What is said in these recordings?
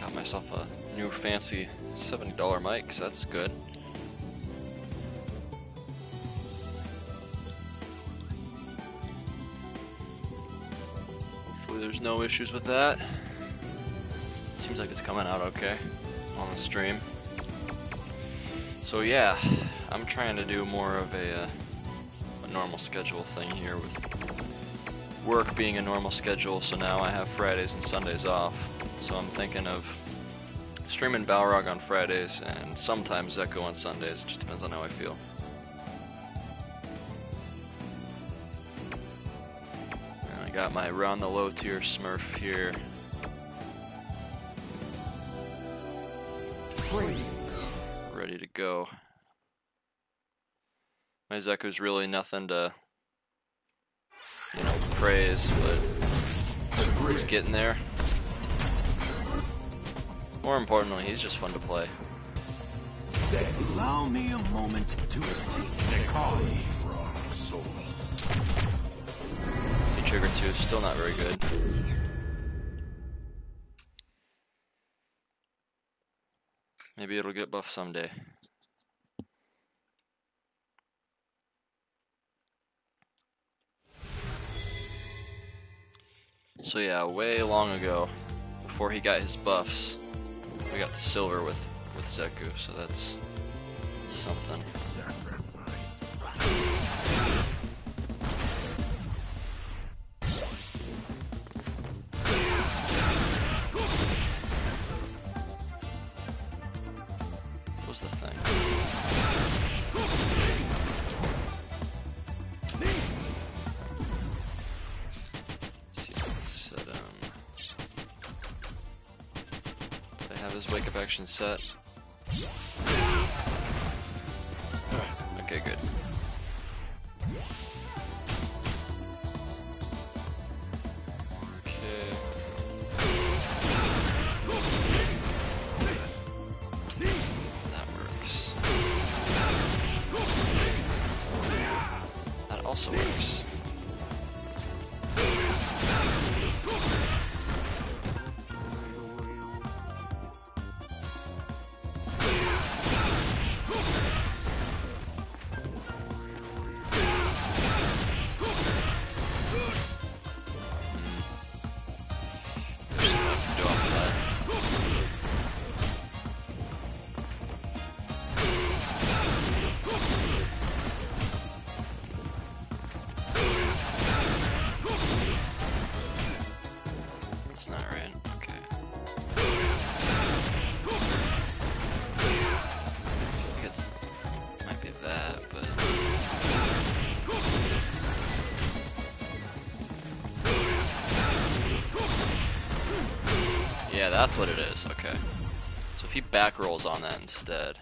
Got myself a new fancy $70 mic, so that's good. Hopefully there's no issues with that. Seems like it's coming out okay on the stream. So yeah, I'm trying to do more of a normal schedule thing here with work being a normal schedule, so now I have Fridays and Sundays off. So I'm thinking of streaming Balrog on Fridays and sometimes Zeko on Sundays. It just depends on how I feel. And I got my Round the Low Tier Smurf here. Ready to go. My Zeku's really nothing to, you know, praise, but he's getting there. More importantly, he's just fun to play. Allow me a moment to take Trigger 2 is still not very good. Maybe it'll get buffed someday. So yeah, way long ago, before he got his buffs, we got to silver with Zeku, so that's something. What was the thing? Let's see if I can set did I have his wake up action set? Okay, good. Okay. That works. That also works. Yeah, that's what it is, okay. So if he back rolls on that instead.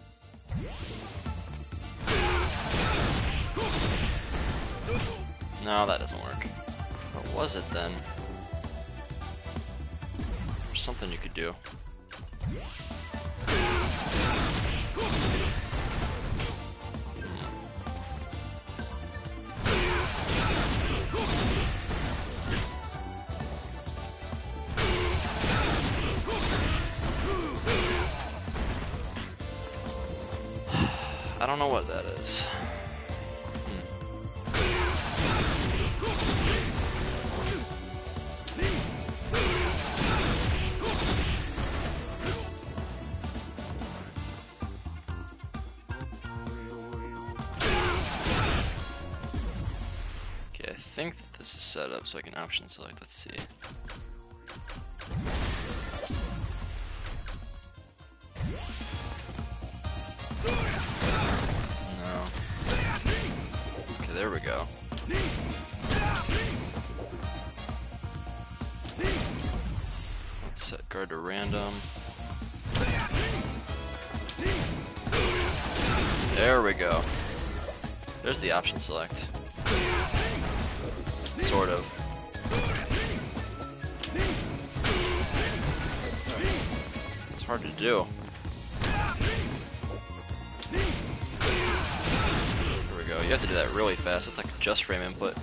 No, that doesn't work. What was it then? There's something you could do. I don't know what that is. Okay, I think that this is set up so I can option select. Let's see. There we go. Let's set guard to random. There we go. There's the option select. Sort of. It's hard to do. You have to do that really fast. It's like just frame input.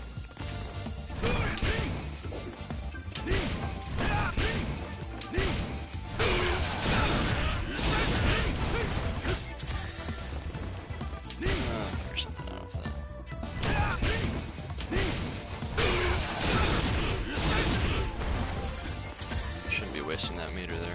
Shouldn't be wasting that meter there.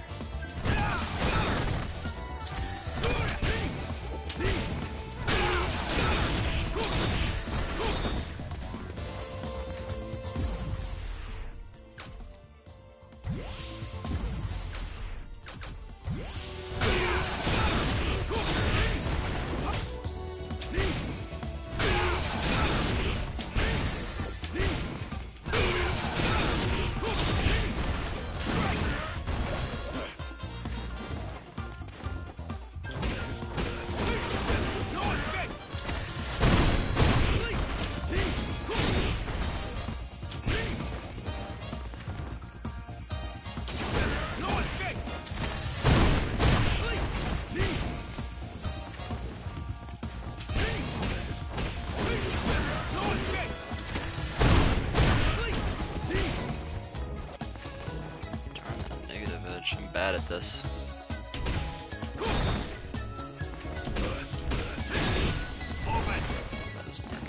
I'm bad at this. That is Mark.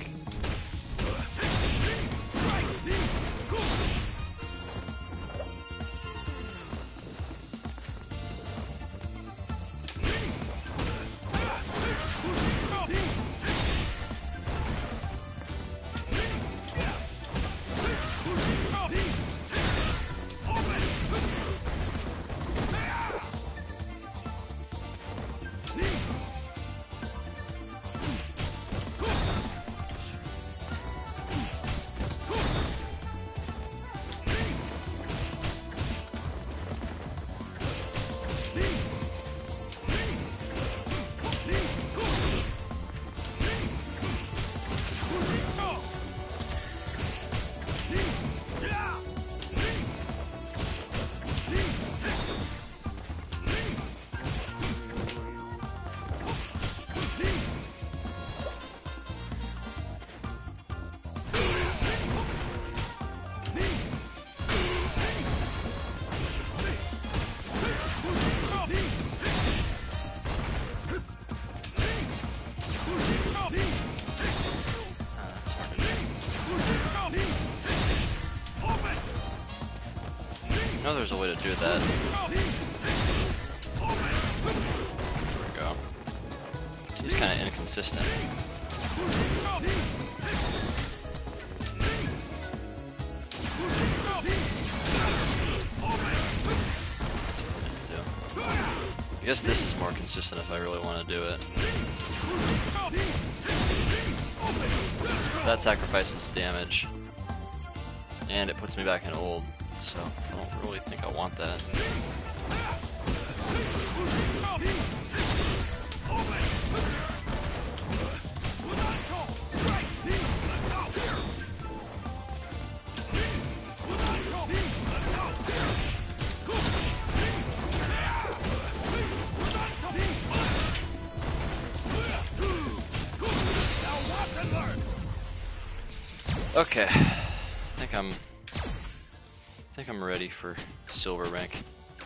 I know there's a way to do that. There we go. Seems kind of inconsistent. I guess this is more consistent if I really want to do it. That sacrifices damage, and it puts me back in old, so I don't really think I want that. Okay, I think I'm ready for silver rank.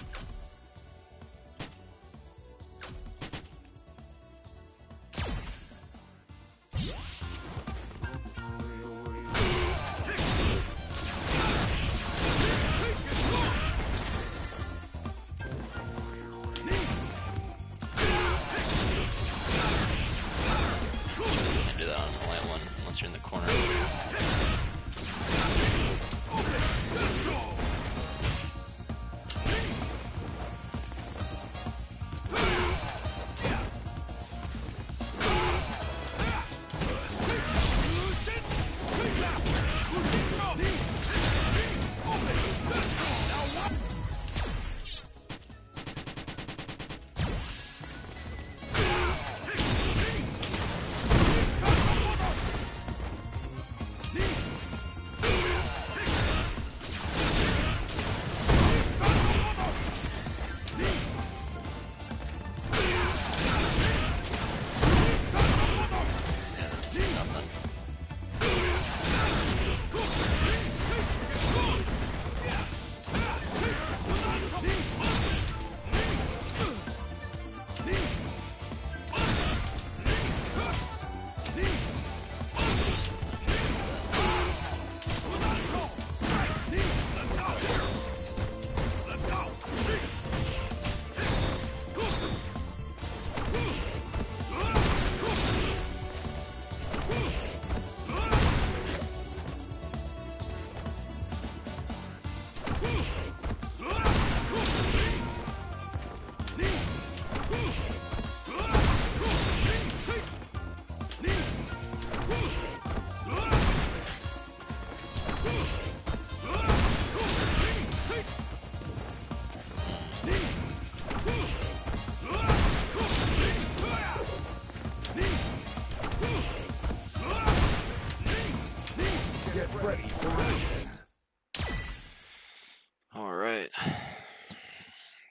Can't do that on the land one unless you're in the corner.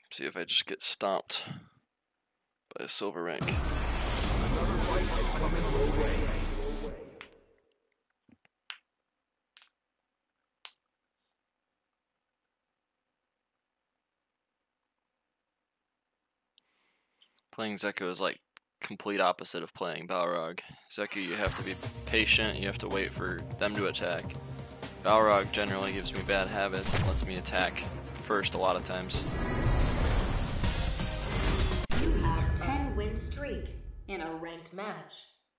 See if I just get stomped by a silver rank. Another fight has come in your way. Playing Zeku is like complete opposite of playing Balrog. Zeku, you have to be patient, you have to wait for them to attack. Balrog generally gives me bad habits and lets me attack first a lot of times. You have 10-win streak in a ranked match.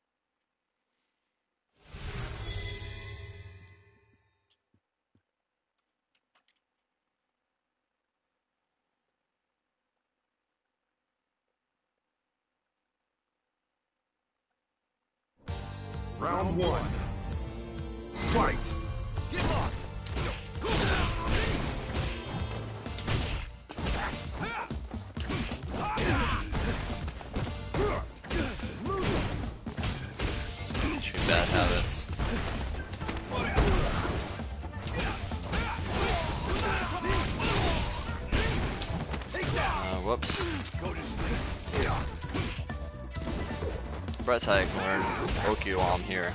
Round one. Fight! Get locked! Teach me bad habits. Whoops. Brett's how I can learn Oki while I'm here.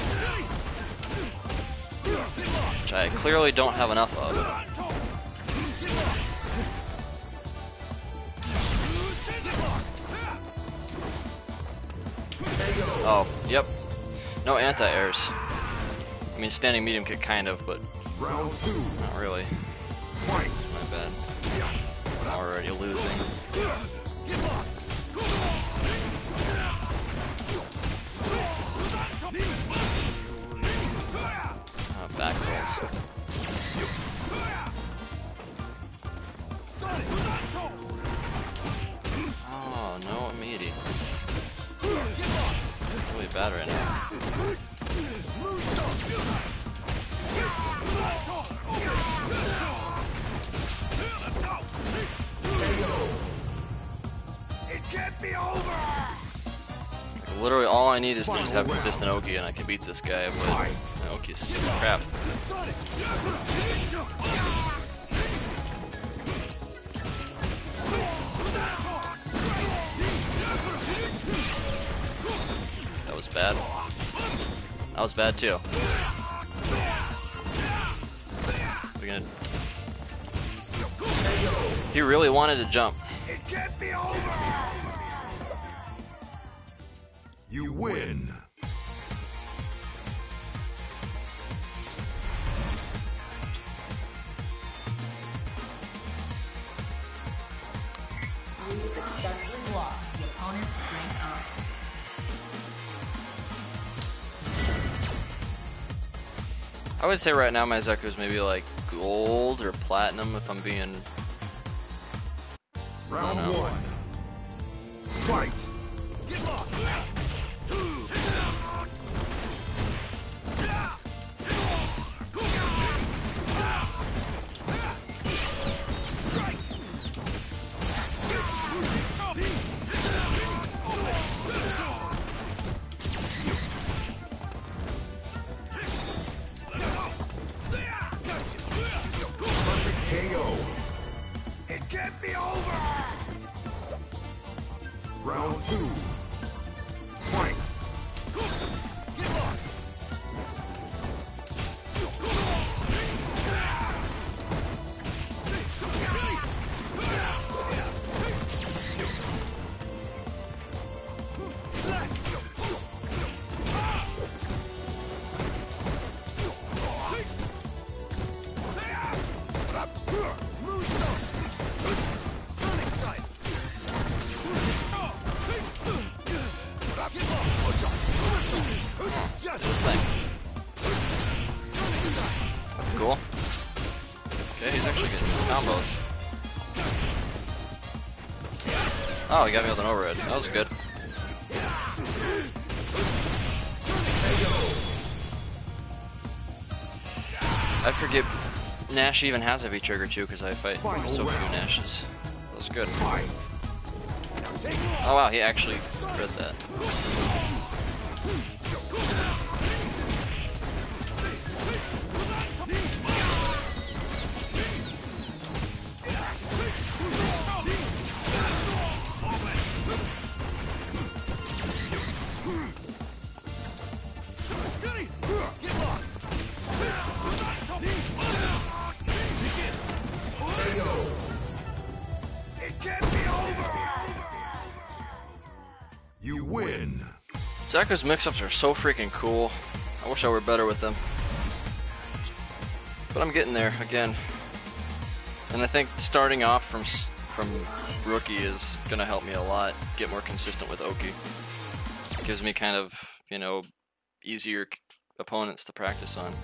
Which I clearly don't have enough of. Oh, yep. No anti-airs. I mean, standing medium kick kind of, but Round two. not really. Fight! My bad. I'm already losing. Back rolls. Oh, no immediate. Really bad right now. It can't be over! Literally all I need is to just have consistent Oki and I can beat this guy, but my Oki is sick of crap. That was bad. That was bad too. We're gonna... He really wanted to jump. It can't be over! You win! You successfully blocked the opponent's rank up. I would say right now my Zeku is maybe like gold or platinum if I'm being... Round one. Fight! Get locked! KO. It can't be over! Round two. Fight! Get locked! That's cool. Okay, he's actually getting combos. Oh, he got me with an overhead. That was good. I forget Nash even has a V-trigger too because I fight so few Nashes. That was good. Oh wow, he actually read that. can't be over! You win. Zaku's mix-ups are so freaking cool. I wish I were better with them. But I'm getting there again. And I think starting off from rookie is gonna help me a lot. Get more consistent with Oki. It gives me kind of, you know, easier opponents to practice on.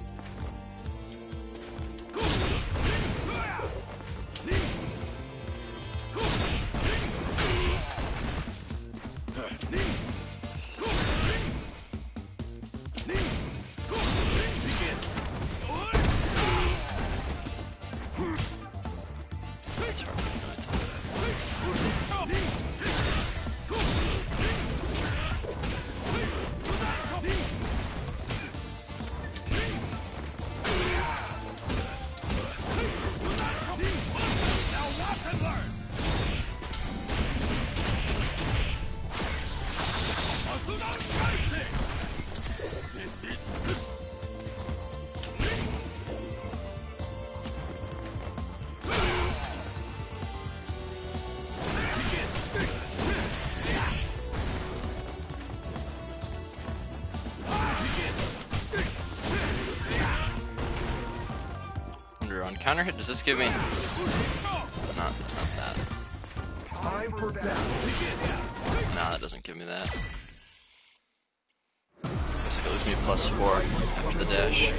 On counter hit, does this give me? Not that. Time for battle. Nah, that doesn't give me that. Looks like it leaves me +4 after the dash,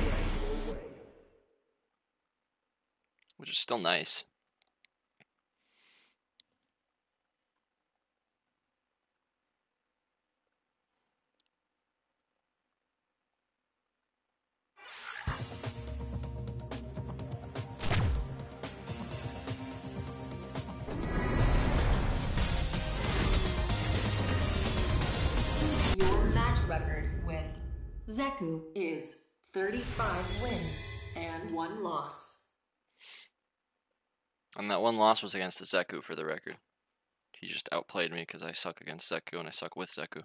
which is still nice. Your match record with Zaku is 35 wins and 1 loss. And that one loss was against Zeku, for the record. He just outplayed me because I suck against Zeku and I suck with Zeku.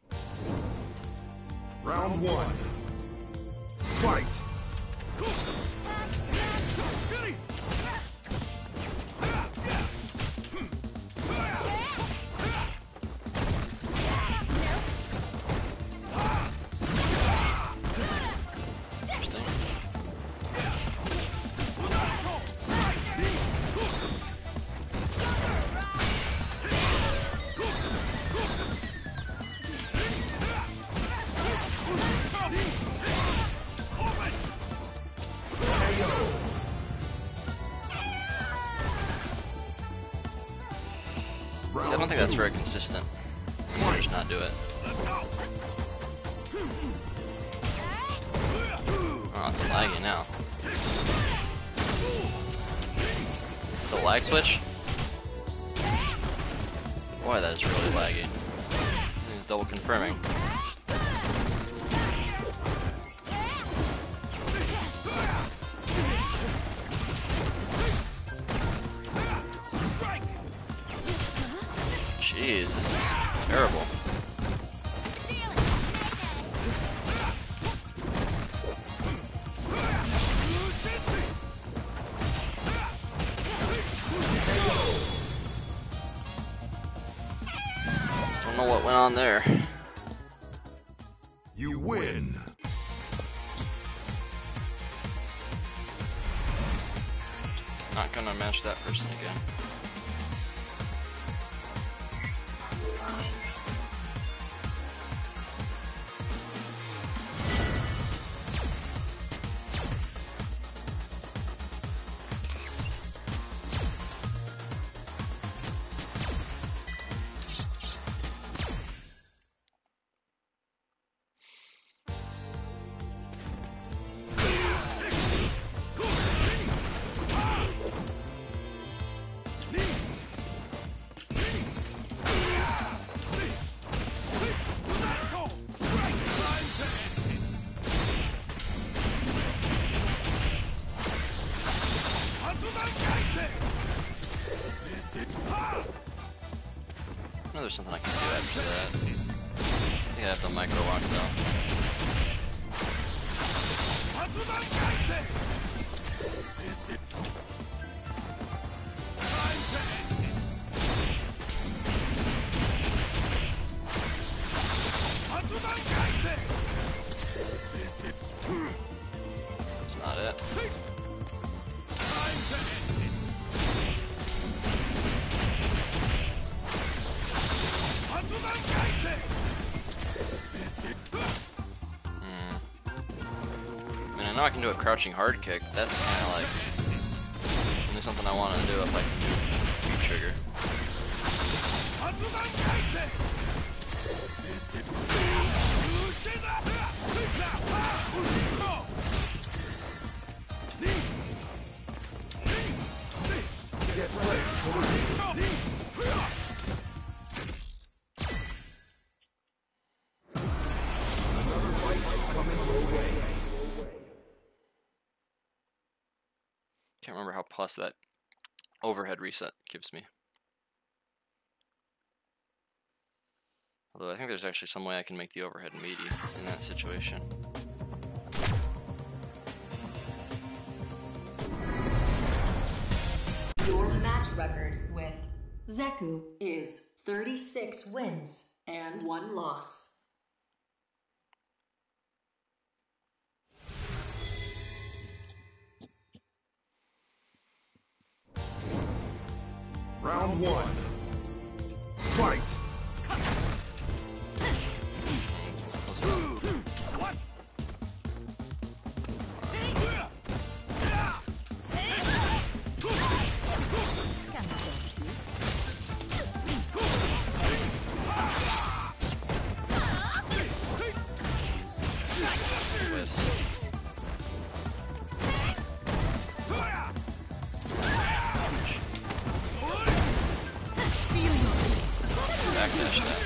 Round 1. Fight! See, I don't think that's very consistent. I'm gonna just not do it. Oh, it's laggy now. The lag switch? Boy, that is really laggy. It's double confirming. Jeez, this is terrible. Don't know what went on there. You win. Not gonna match that person again. I know there's something I can do after that. I think I have the micro lock though. know I can do a crouching hard kick. That's kind of like only something I want to do if I can do trigger. Get ready for another fight is coming your way. Can't remember how plus that overhead reset gives me. Although I think there's actually some way I can make the overhead meaty in that situation. Your match record with Zeku is 36 wins and 1 loss. Round 1. Fight! Backdash that.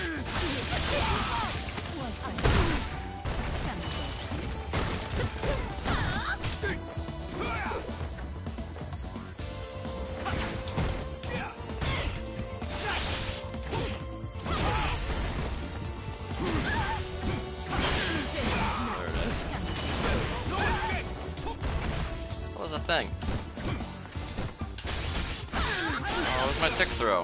What was that thing? Oh, where's my tick throw?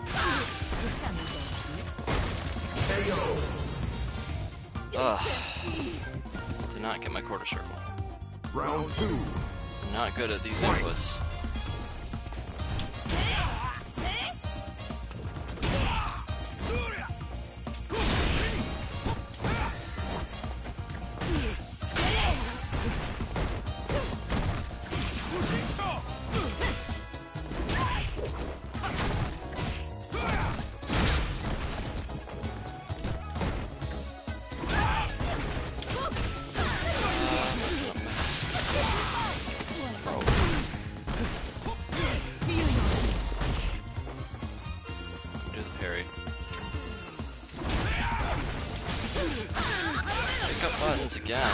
Ugh. Did not get my quarter circle. Round 2. I'm not good at these inputs. Buttons again.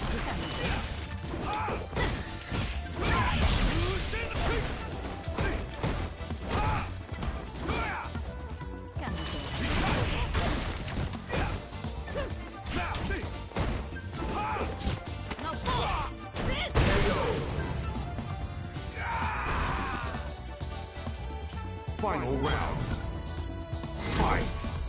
Final round. Fight!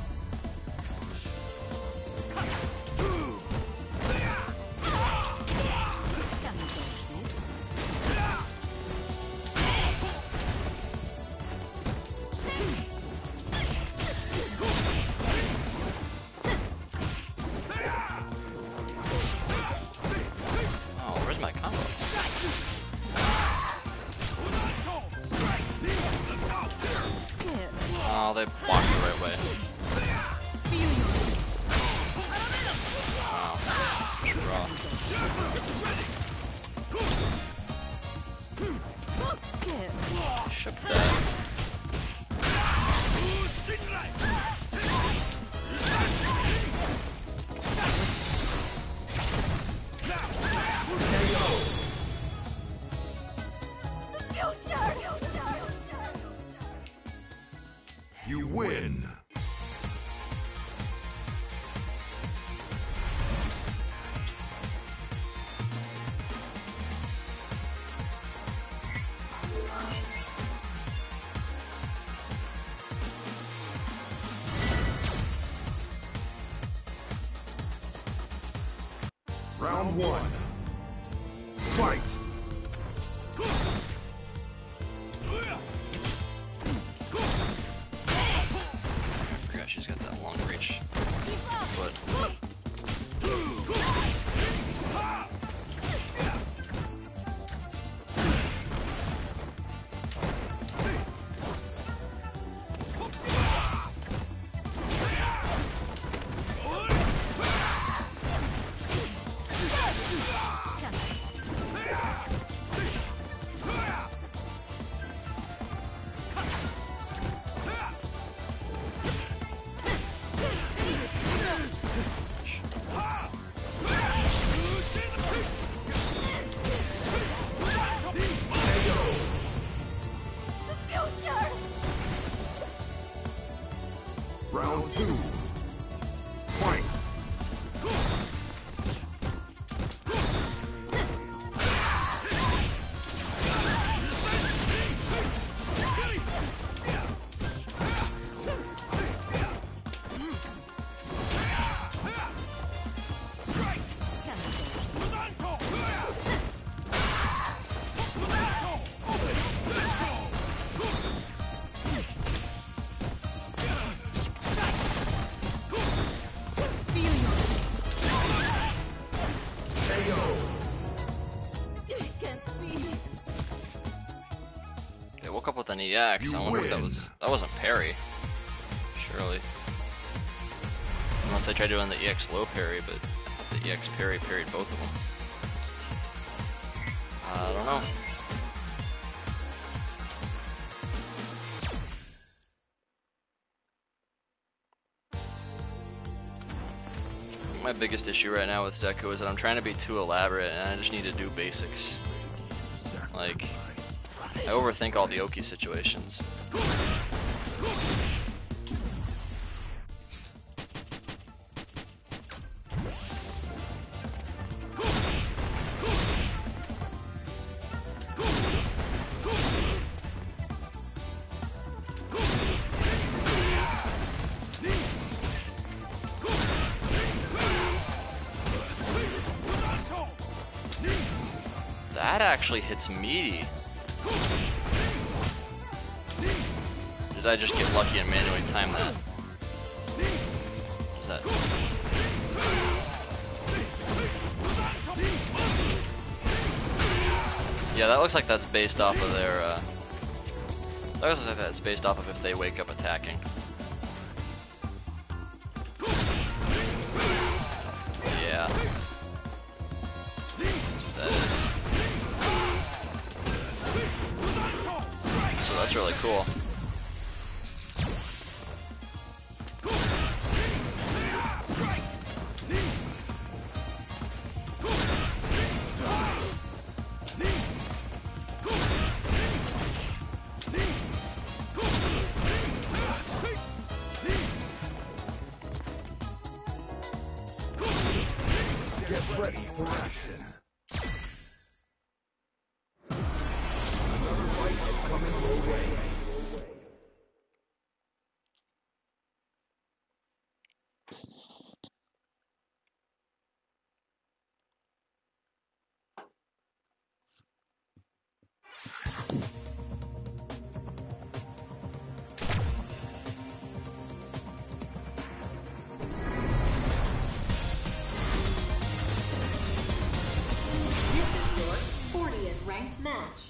Oh, they blocked the right way. Wow. Draw. Shook that. You win! Round 1. Fight! She's got that long reach. But Round 2. Fight! It woke up with an EX. I wonder if that wasn't parry. Surely. Unless they tried doing the EX low parry, but the EX parry parried both of them. I don't know. My biggest issue right now with Zeku is that I'm trying to be too elaborate and I just need to do basics. Like, I overthink all the Oki situations. That actually hits meaty. Did I just get lucky and manually time that? What is that? Yeah, that looks like that's based off of their, that looks like that's based off of if they wake up attacking. Yeah. That's what that is. So that's really cool. Get ready for action. Another fight is coming your way. This is your 40th ranked match.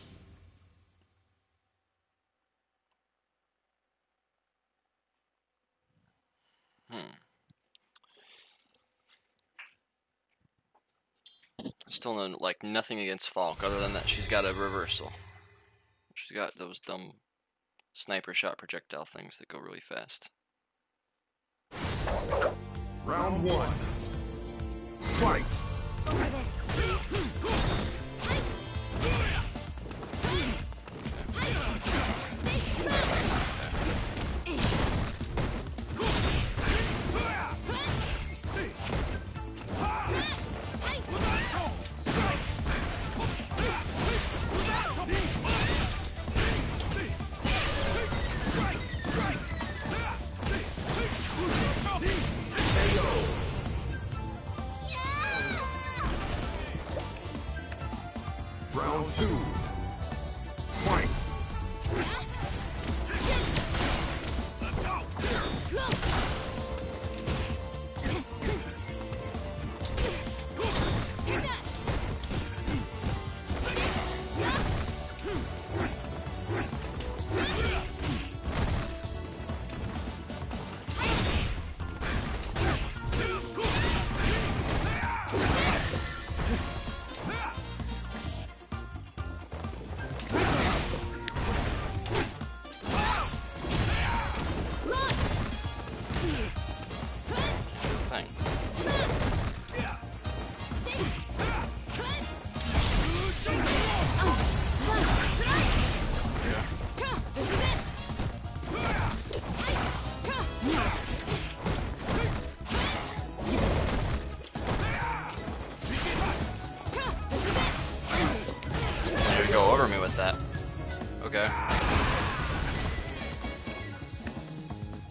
Still know, like, nothing against Falk other than that she's got a reversal. She's got those dumb sniper shot projectile things that go really fast. Round 1. Fight!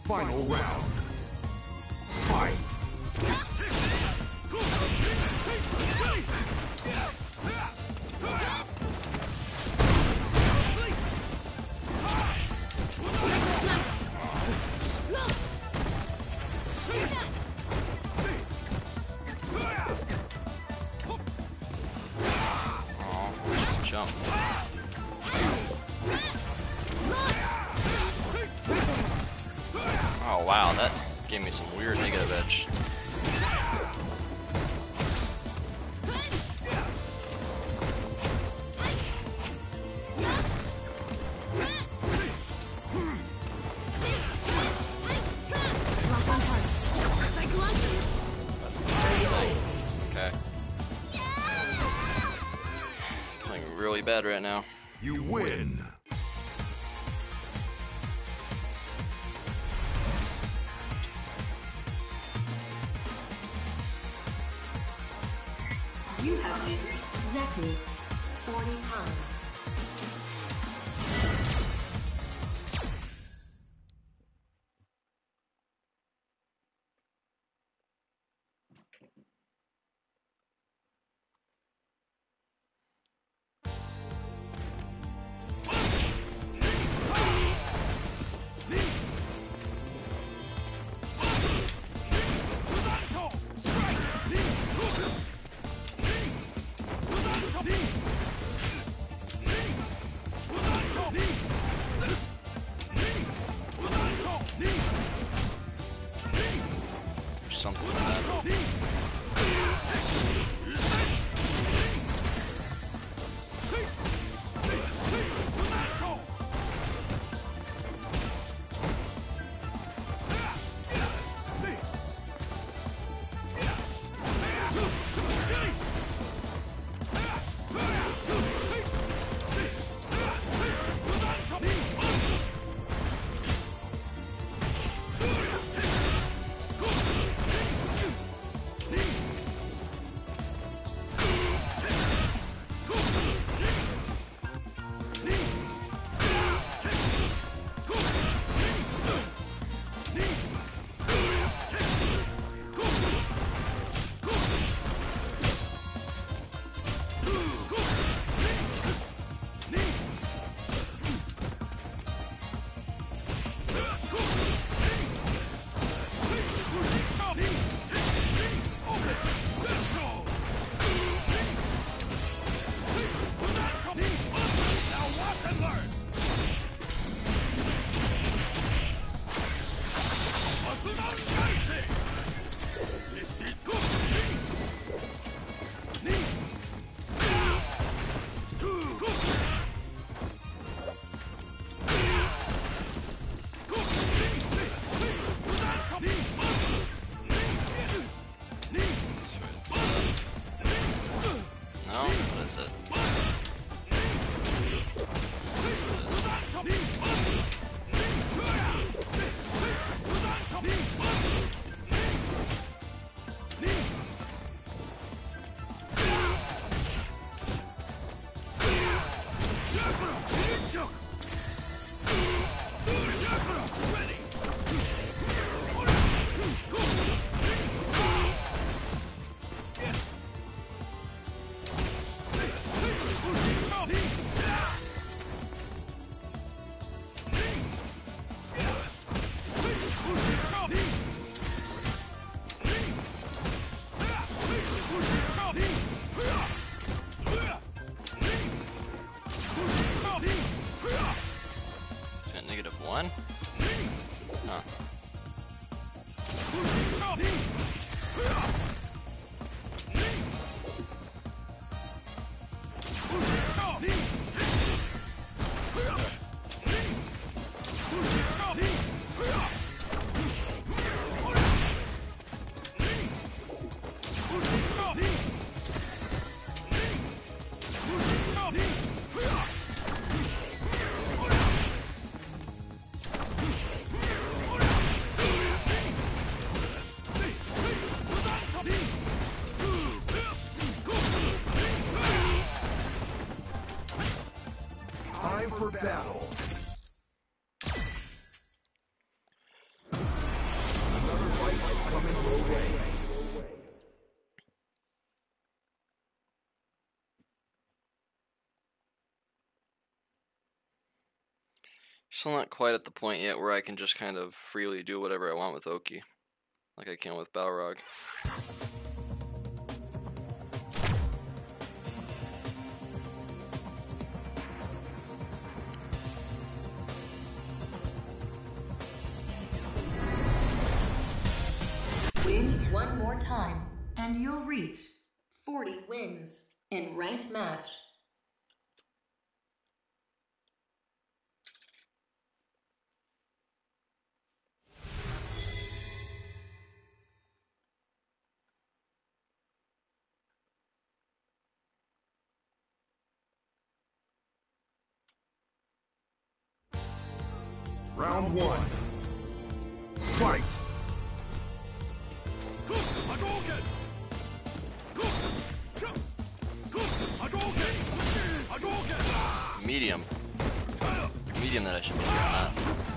Final round. Fight! Oh, jump. Oh wow, that gave me some weird negative edge. Okay. Playing really bad right now. You win! You have injured Zeku 40 times. There's something in that. No? What is it? One? Huh. Time for battle. Still not quite at the point yet where I can just kind of freely do whatever I want with Oki, like I can with Balrog. Win one more time, and you'll reach 40 wins in ranked match. Round one. Fight! Medium. Medium that I should be doing that.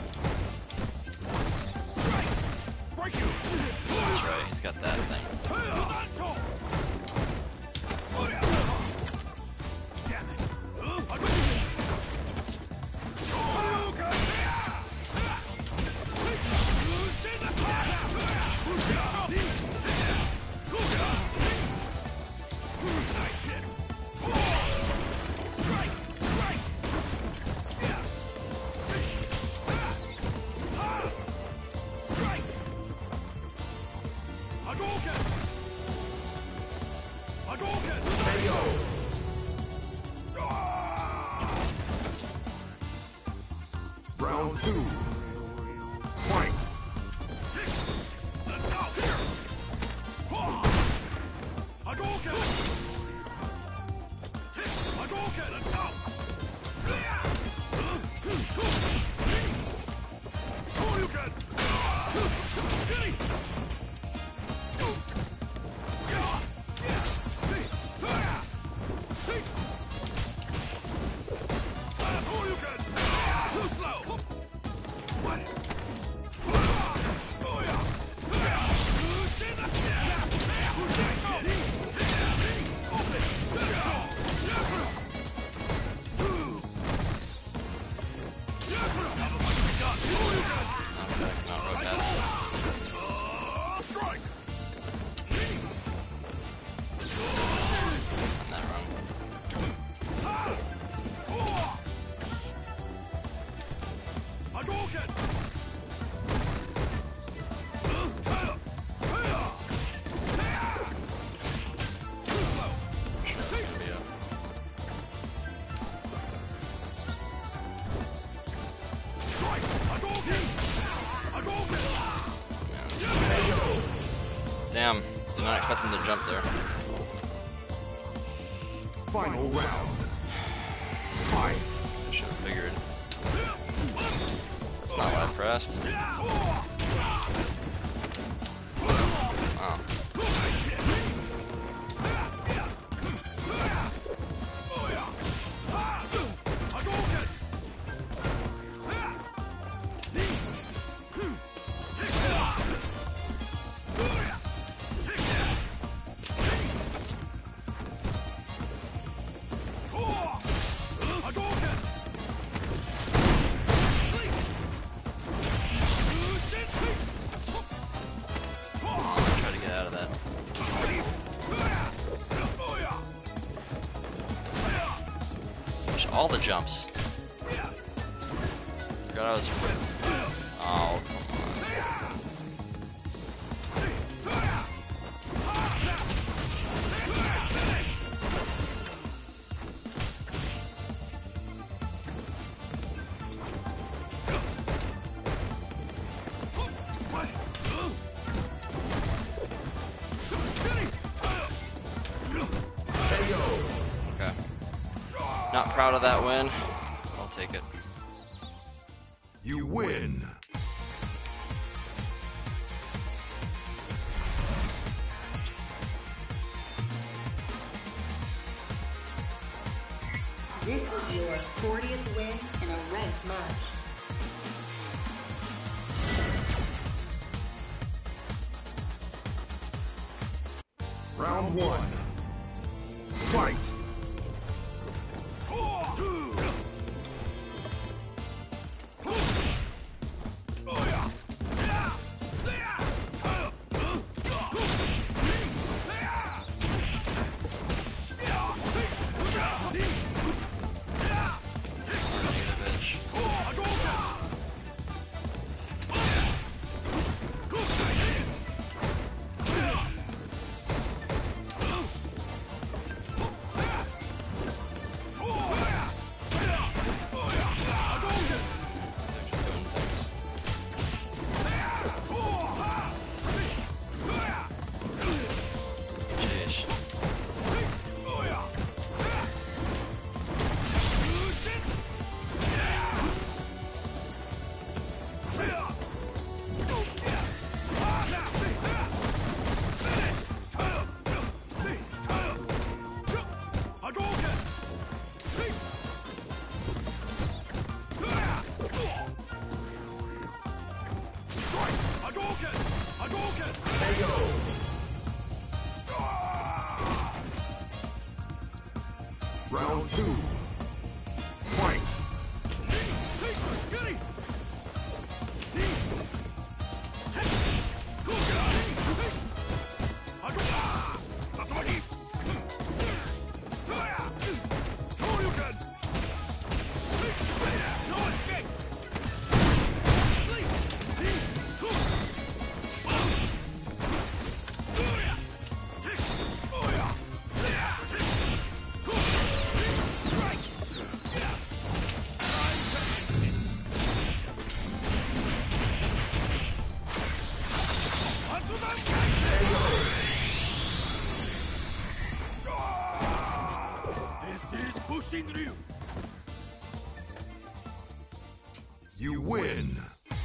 That's right, he's got that thing. Round two. Fight! Damn, did not expect him to jump there. Final round. Fight! I should have figured. That's not what I pressed. Oh. All the jumps. Forgot I was. Oh, come Okay. Not proud of that win. I'll take it. You win! This is your 40th win in a ranked match. Round one. Fight! Round two. Fight. You win.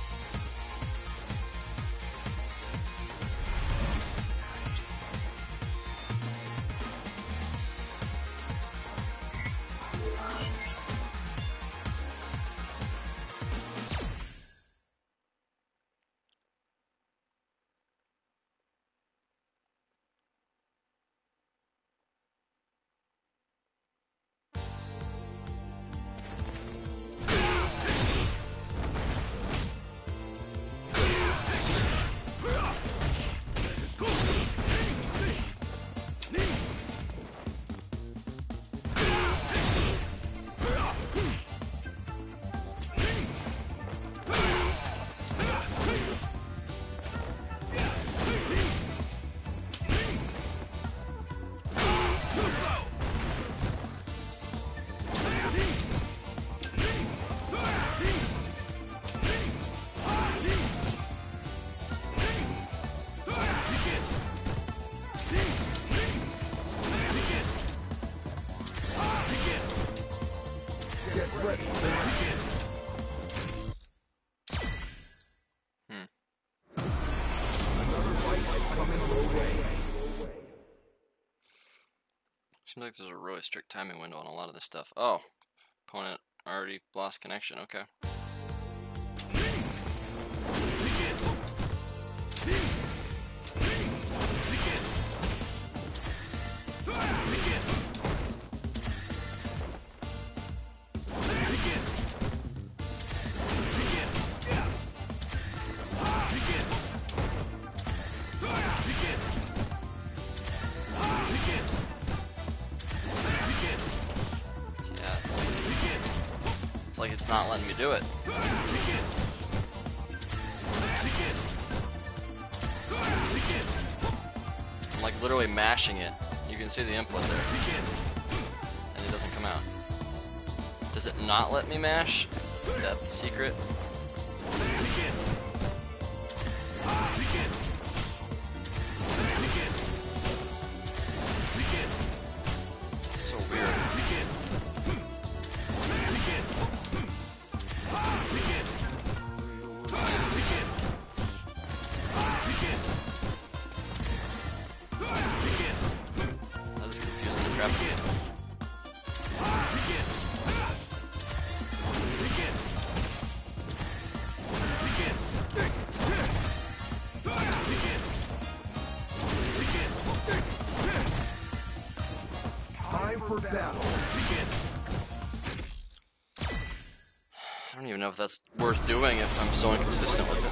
Seems like there's a really strict timing window on a lot of this stuff. Oh, opponent already lost connection. Okay. It's like it's not letting me do it. I'm like literally mashing it. You can see the input there. And it doesn't come out. Does it not let me mash? Is that the secret? It's so weird. That is confusing the crap out of me. Time for battle. I don't even know if that's worth doing if I'm so inconsistent with it.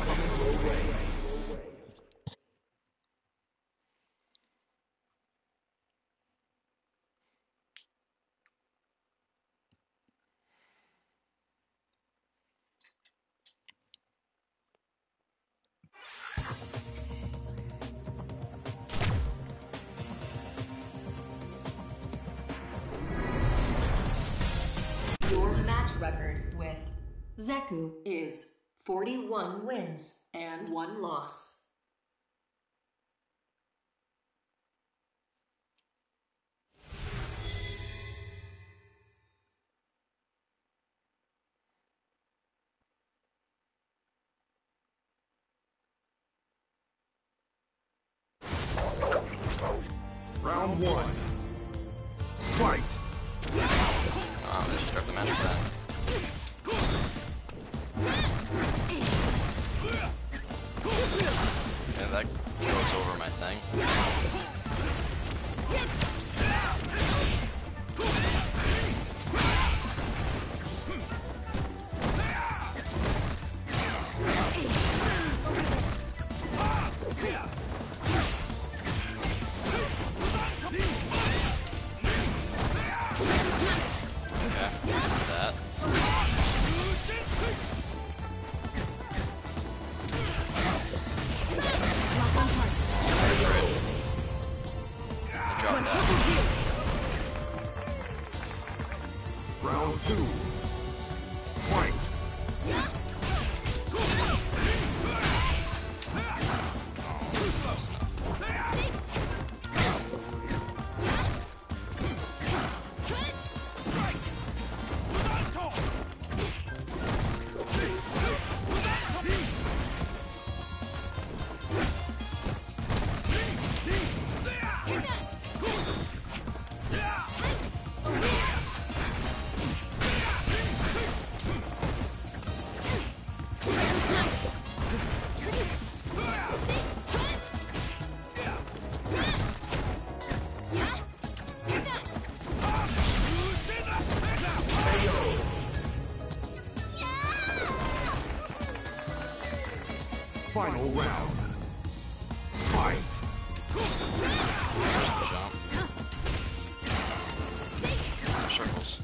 Your match record with Zeku is 41 wins and 1 loss. Round one. Fight. Oh, they just start the match with that. that goes over my thing. Round 2. Fight. Final round. Fight. Jump. Circles.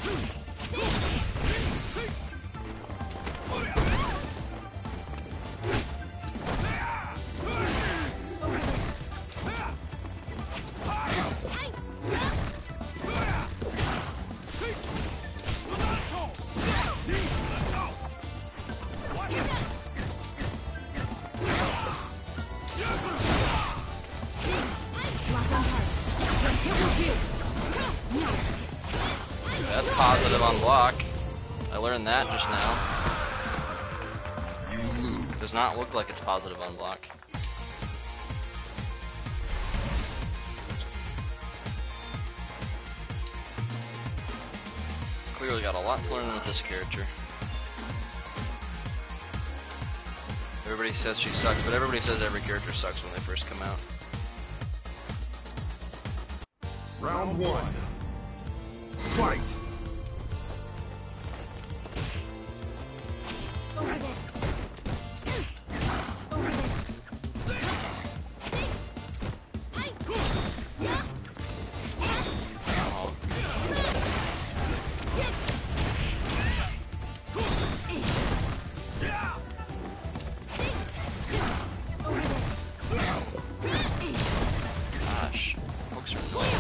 That's positive on block. I learned that just now. You lose. Does not look like it's positive on block. Clearly got a lot to learn with this character. Everybody says she sucks, but everybody says every character sucks when they first come out. Round 1. Fight. Gosh, hooks are low.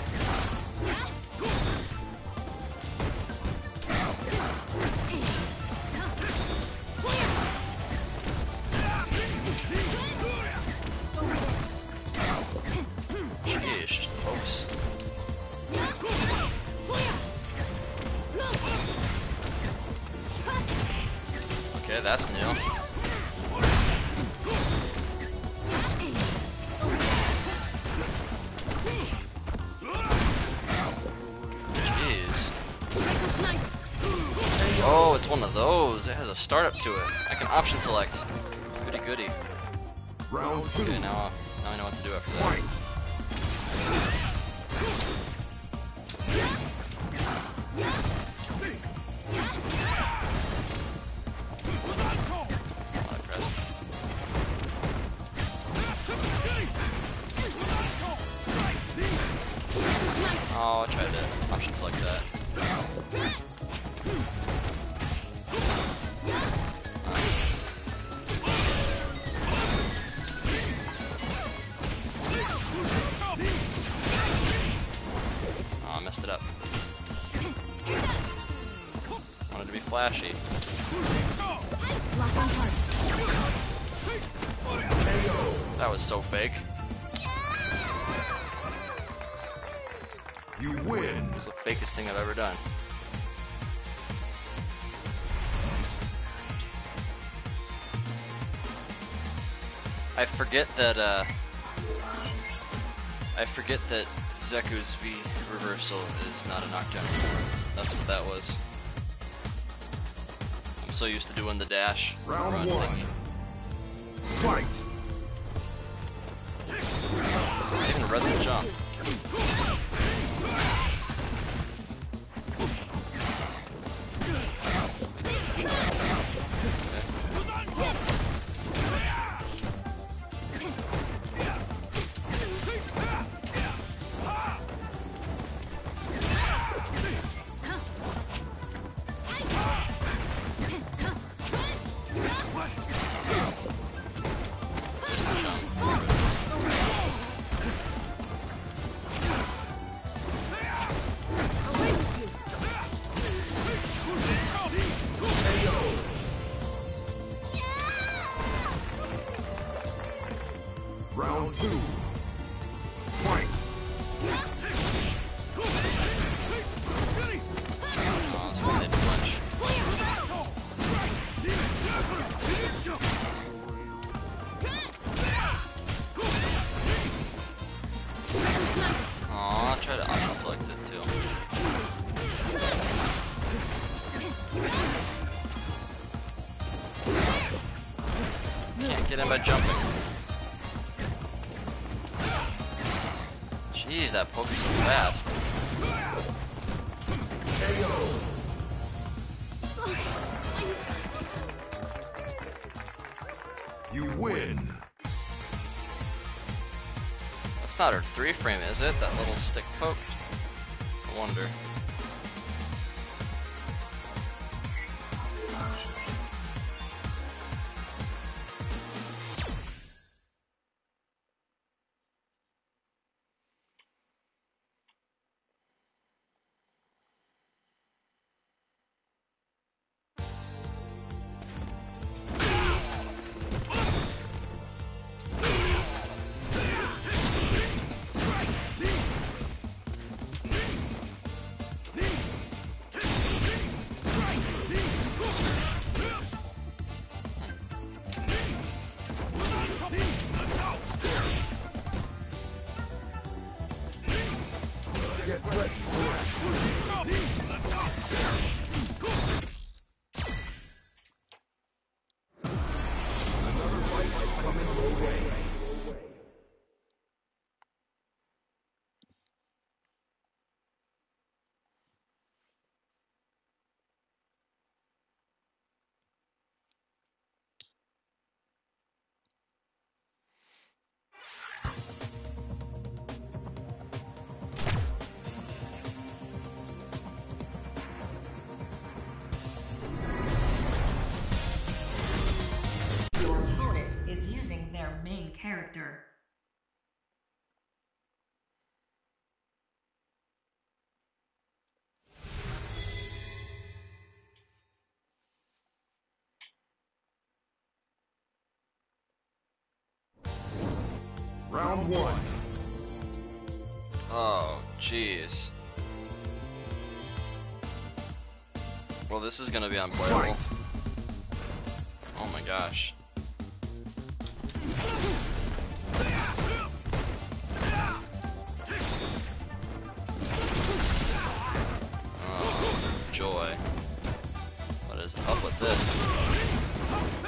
Sheesh, folks. Okay, that's new. Oh, it's one of those. It has a startup to it. I can option select. Goody goody. Round 2. Okay, now I know what to do after that. Fight. It's not impressed. Oh, I tried to option select that. Oh, I messed it up. Wanted to be flashy. That was so fake. You win. It was the fakest thing I've ever done. I forget that Zeku's V reversal is not a knockdown anymore. That's what that was. I'm so used to doing the dash Round run 1. thingy. Fight. read the jump. Round 2. Fight. Oh, it's one mid-punch. Aw, I tried to auto-select it too. Can't get in by jumping. Jeez, that poke is so fast. You win. That's not her 3-frame, is it? That little stick poke? I wonder. Get ready. Another fight is coming your way. Your opponent is using their main character. Round 1. Oh, jeez. Well, this is gonna be unplayable. Oh my gosh. Oh, joy. What is up with this?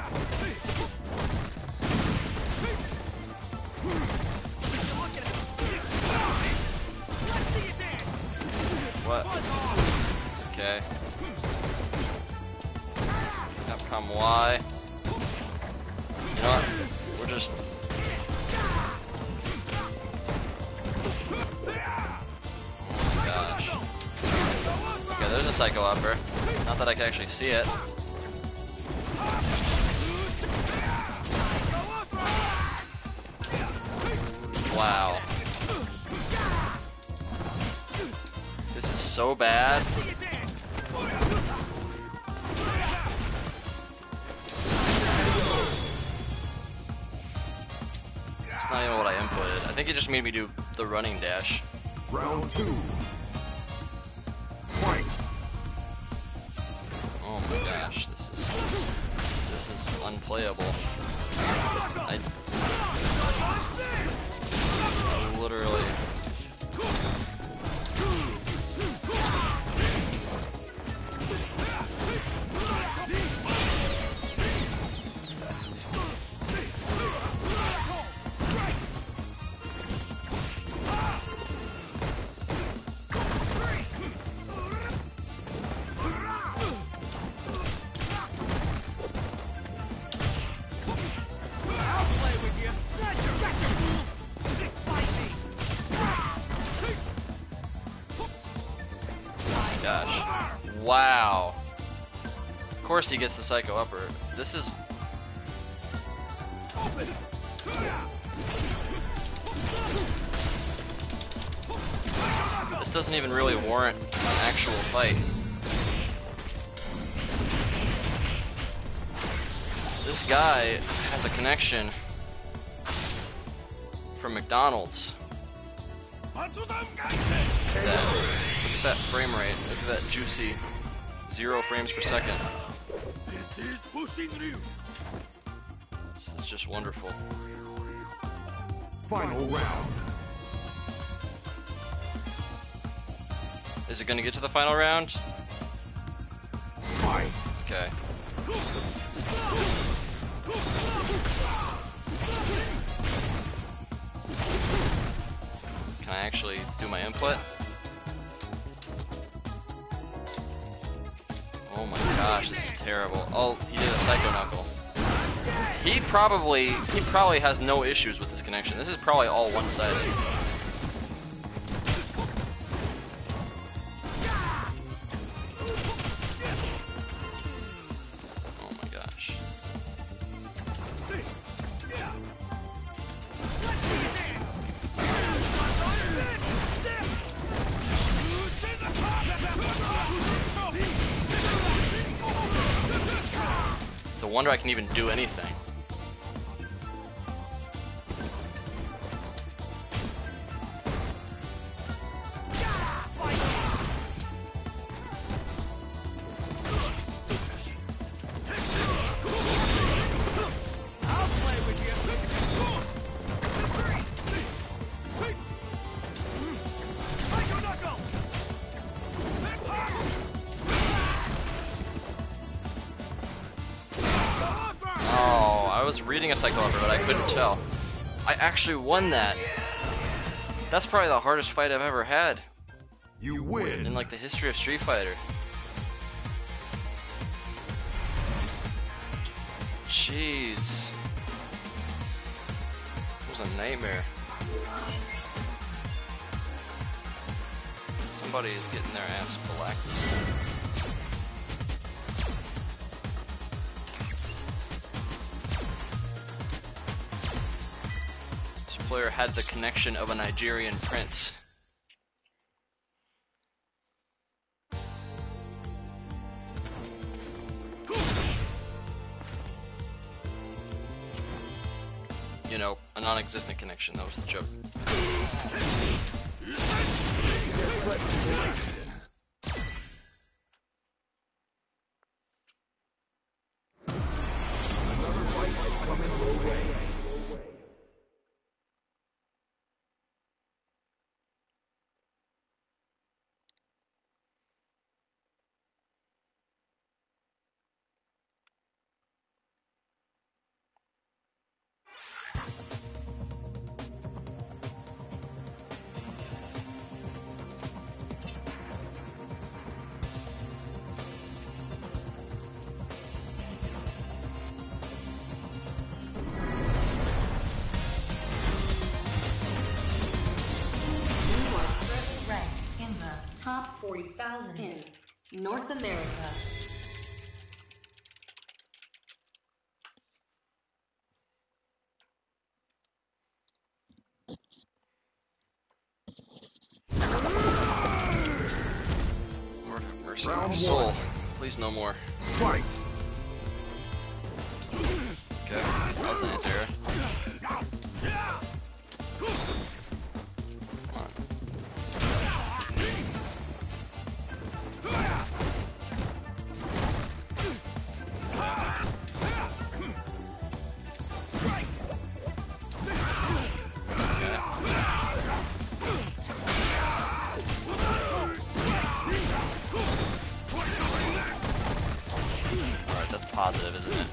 What? Okay. Capcom Y. You know what? We're just... Oh my gosh. Okay, there's a Psycho Upper. Not that I can actually see it. Wow. This is so bad. It's not even what I inputted. I think it just made me do the running dash. Round 2. Fight. Oh my gosh, this is unplayable. I literally... Wow. Of course he gets the Psycho Upper. This is... This doesn't even really warrant an actual fight. This guy has a connection from McDonald's. Look at that frame rate. Look at that juicy 0 frames per second. This is Bushinryu. This is just wonderful. Final round. Is it gonna get to the final round? Fight. Okay. Can I actually do my input? Oh my gosh, this is terrible. Oh, he did a Psycho Knuckle. He probably has no issues with this connection. This is probably all one-sided. Oh my gosh. It's a wonder I can even do anything. I was reading a Psycho Upper, but I couldn't tell. I actually won that. That's probably the hardest fight I've ever had You win. in like the history of Street Fighter. Jeez. It was a nightmare. Somebody is getting their ass blacked. Player had the connection of a Nigerian prince. You know, a non-existent connection, that was the joke. Another fight is coming your way. Top 40,000 in North America. Lord have mercy. Round Soul. one. Please no more. Fight. Okay, that was an anti-air. Come on. Alright, that's positive, isn't it?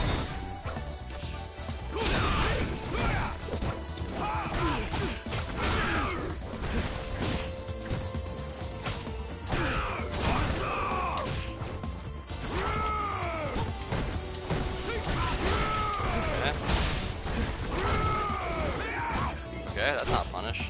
Okay, that's not punish.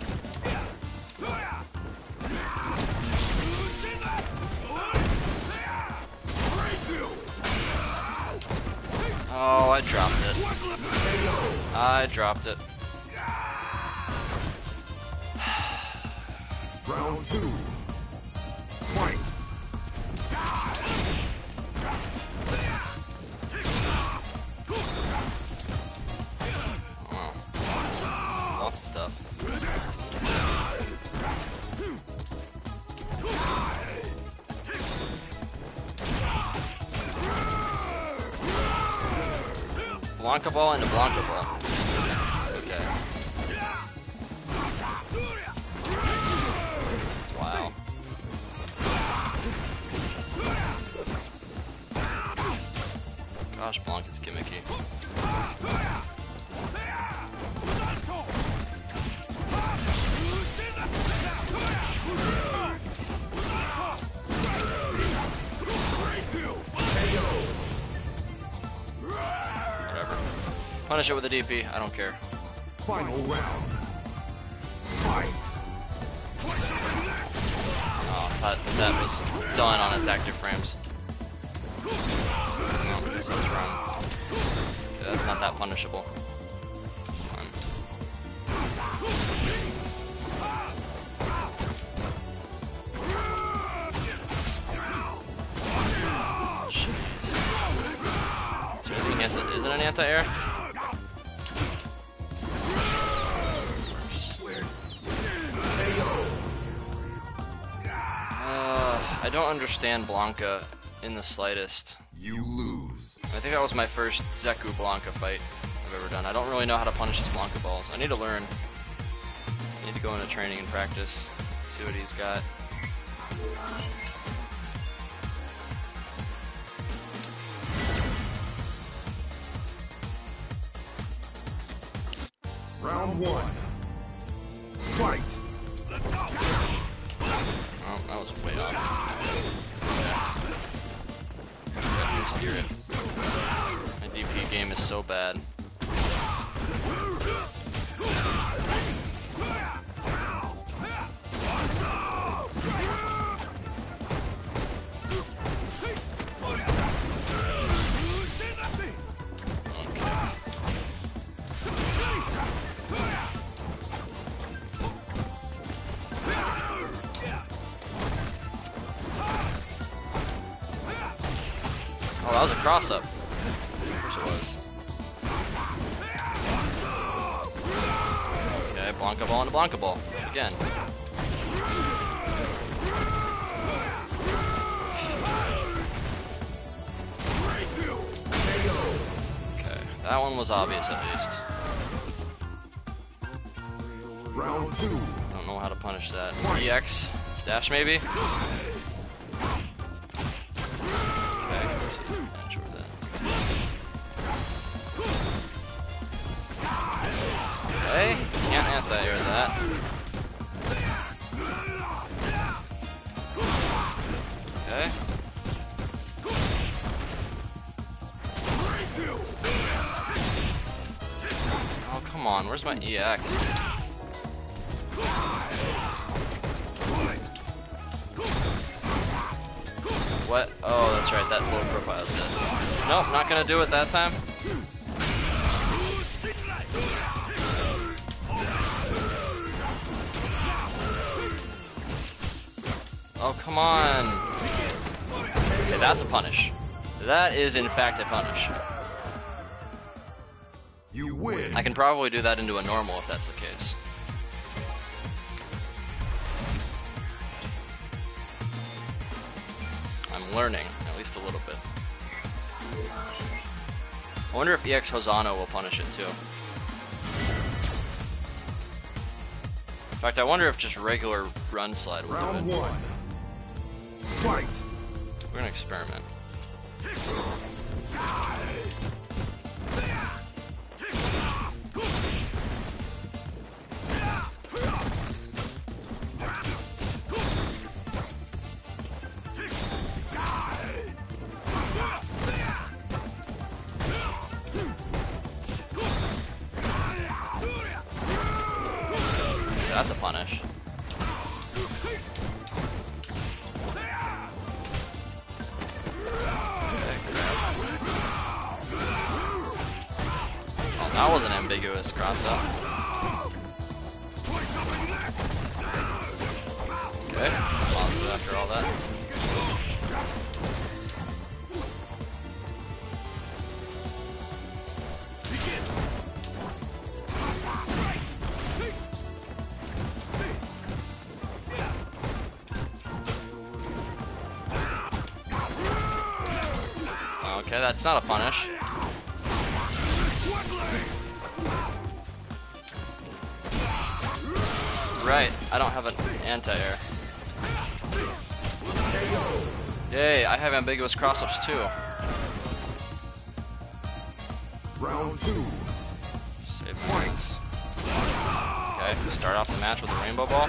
I dropped it. Round 2. Fight. Oh. Lots of stuff. Blanca ball into Blanca ball. Okay. Wow. Gosh, Blanca's gimmicky. Whatever. Punish it with a DP. I don't care. Final round. Fight. Oh, I thought that was done on its active frames. No, I guess I was wrong. Okay, that's not that punishable. Fine. Jeez. Is there anything else? Is it an anti-air? I don't understand Blanca in the slightest. You lose. I think that was my first Zeku Blanca fight I've ever done. I don't really know how to punish his Blanca balls. I need to learn. I need to go into training and practice. See what he's got. Round 1. Fight. Oh, that was way off. Definitely steer it. My DP game is so bad. Oh, that was a cross-up. Of course it was. Okay, Blanca ball into Blanca ball. Again. Okay, that one was obvious at least. Round 2. Don't know how to punish that. EX? Dash maybe? Okay, can't anti-air that. Okay. Oh, come on, where's my EX? What? Oh, that's right, that low profile set. Nope, not gonna do it that time. Oh, come on. Okay, that's a punish. That is, in fact, a punish. You win. I can probably do that into a normal if that's the case. I'm learning, at least a little bit. I wonder if EX Hosanna will punish it too. In fact, I wonder if just regular run slide will Round do it. 1. Fight. We're gonna experiment. That's a punish. That was an ambiguous cross-up. Okay, positive after all that. Okay, that's not a punish. Right, I don't have an anti-air. Yay, I have ambiguous cross-ups too. Round 2. Save points. Okay, start off the match with a rainbow ball.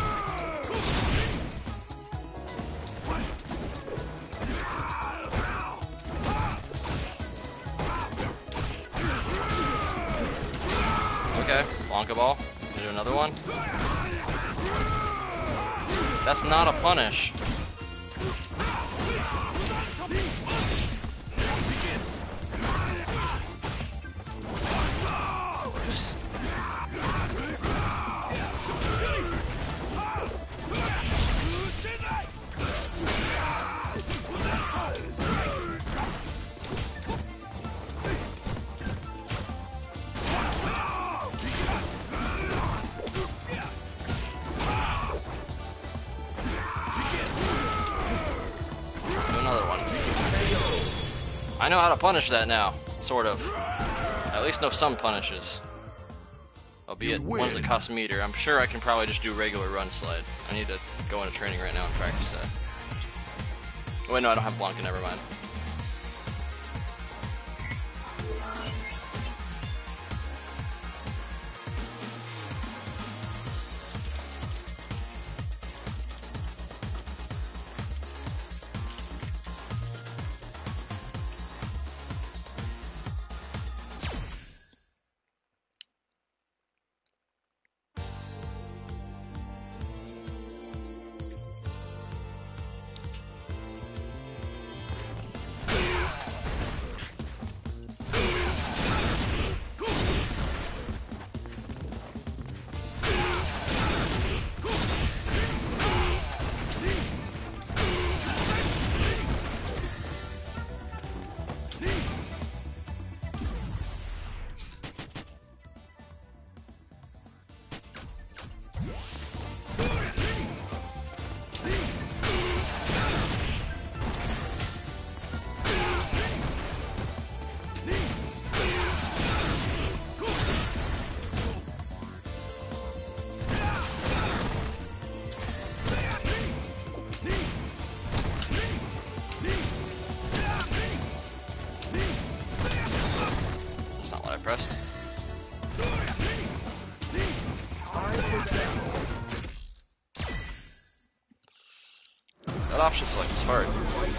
Okay, Blanca ball. Do another one. That's not a punish. I know how to punish that now, sort of. I at least know some punishes. Albeit ones that cost meter. I'm sure I can probably just do regular run slide. I need to go into training right now and practice that. Oh, wait, no, I don't have Blanca, never mind. Pressed. That option select is hard.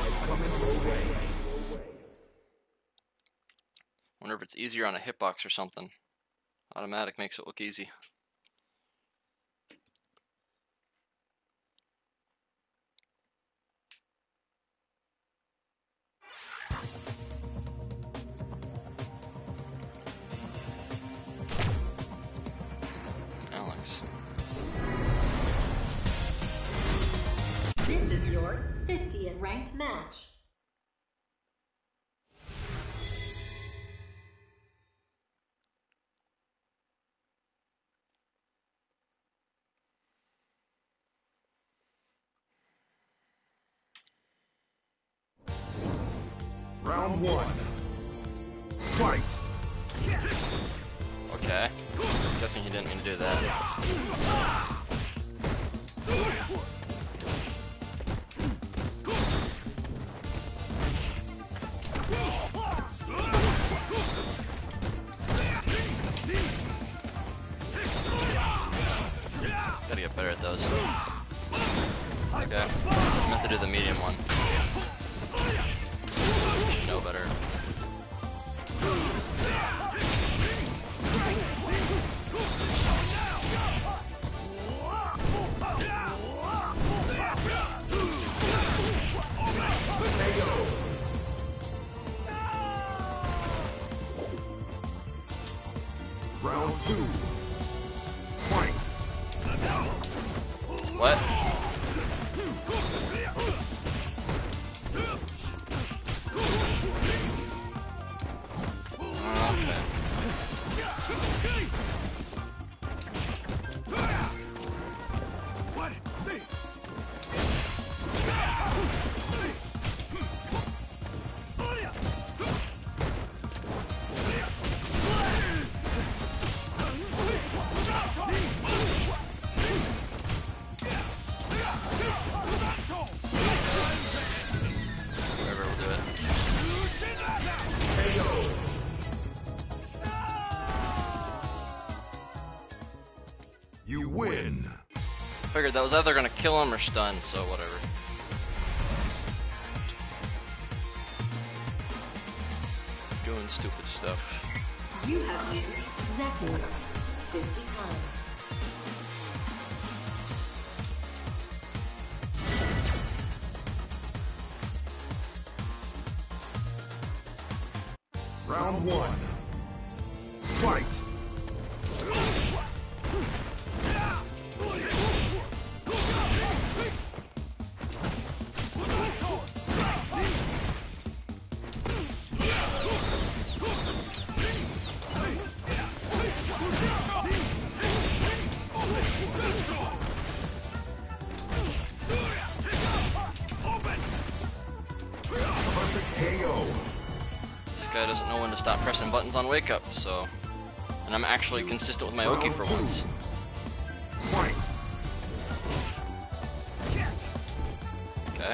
Wonder if it's easier on a hitbox or something. Automatic makes it look easy. Alex. This is your 50th ranked match. Round 1. Fight! Okay. Guessing he didn't mean to do that. Gotta get better at those. Okay. I meant to do the medium one. Should know better. Round 2. Fight. What? Okay. Whoever will do it. You win. Figured that was either gonna kill him or stun, so whatever. Doing stupid stuff. You have used Zeku 50 times. Round 1. Fight. Perfect KO. This guy doesn't know when to stop pressing buttons on Wake Up, so... And I'm actually consistent with my Oki for once. Fight. Okay.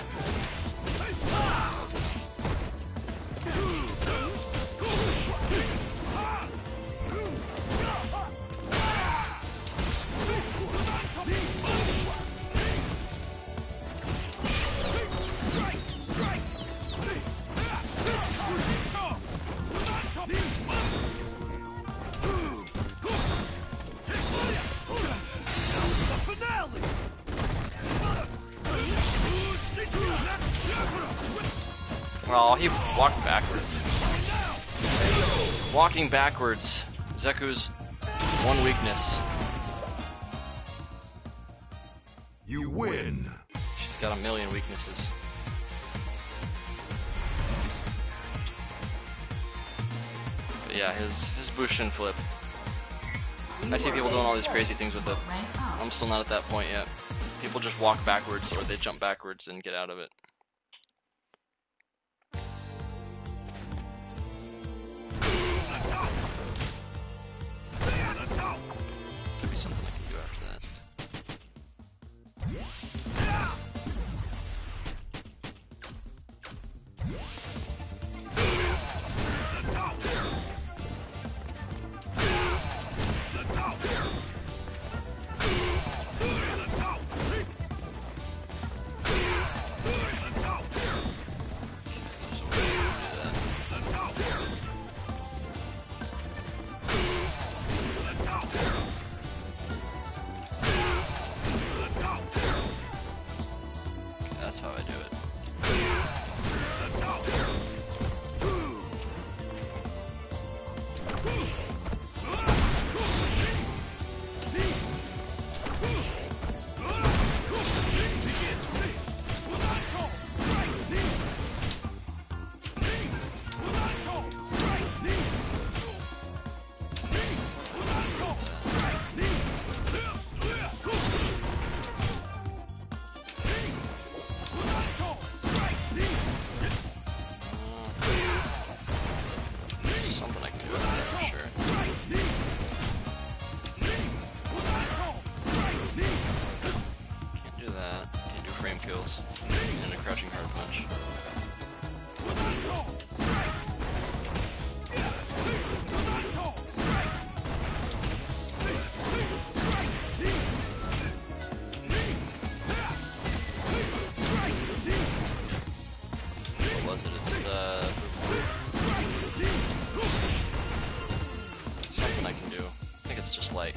Oh, he walked backwards. Walking backwards. Zeku's one weakness. You win. She's got a million weaknesses. But yeah, his Bushin flip. I see people doing all these crazy things with it. I'm still not at that point yet. People just walk backwards or they jump backwards and get out of it. Could be something I can do after that. That's how I do it. Something I can do after that for sure. Can't do that. Can't do frame kills. And a crouching hard punch. What was it? It's something I can do. I think it's just light.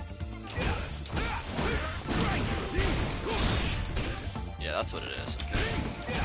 Yeah, that's what it is. Okay.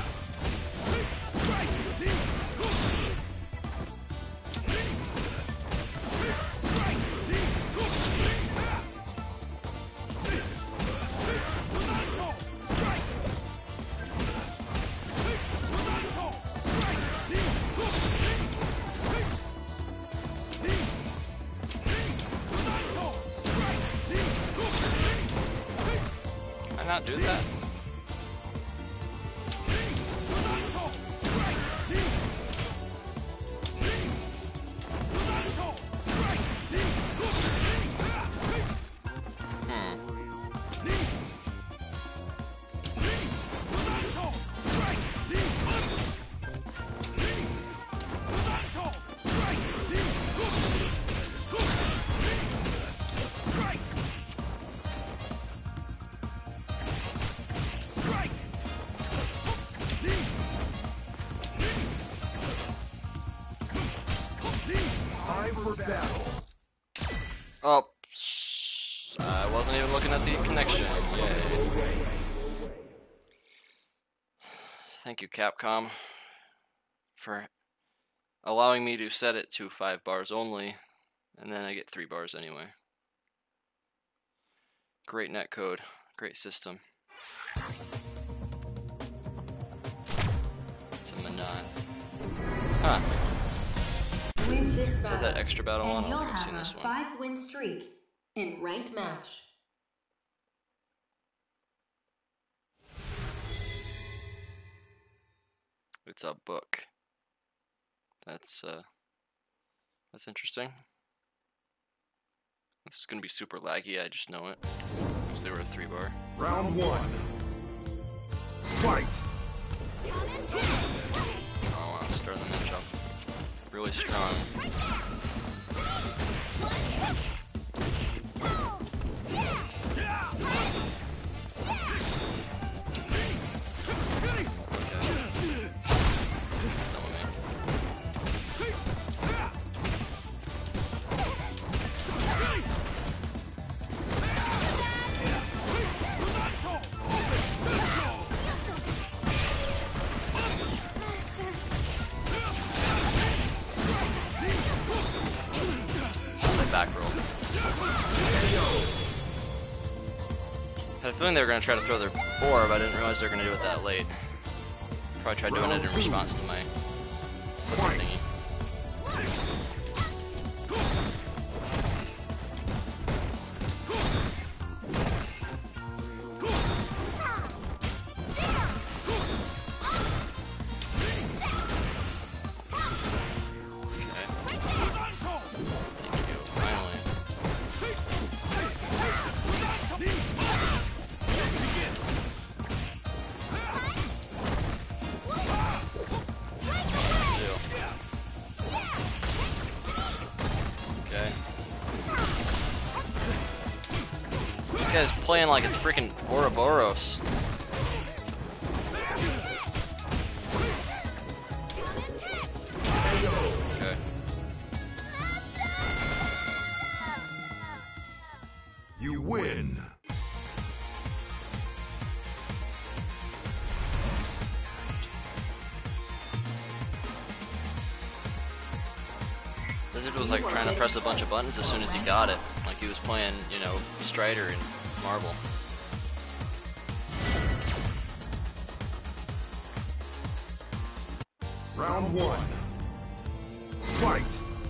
I not do that? Time for battle. Oh, I wasn't even looking at the connection. Yay. Thank you, Capcom, for allowing me to set it to 5 bars only, and then I get 3 bars anyway. Great netcode, great system. It's a Manat. Huh. Win this Is battle, that extra battle one? and I you'll don't think I've have seen a this one. 5-win streak in ranked match. It's a book. That's interesting. This is gonna be super laggy, I just know it. Because they were a 3 bar. Round 1. Fight. Oh wow, start the match off really strong. Back roll. I had a feeling they were going to try to throw their orb, but I didn't realize they were going to do it that late. Probably tried doing it in response to my thingy. This guy's playing like it's freaking Ouroboros. Okay. You win. The dude was like trying to press a bunch of buttons as soon as he got it. Like he was playing, you know, Strider and Marble. Round 1. Fight.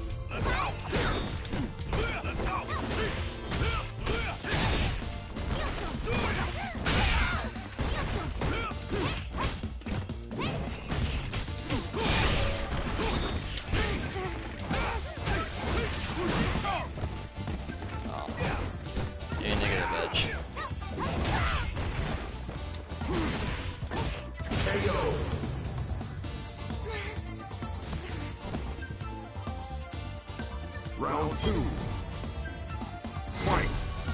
Round 2. Fight.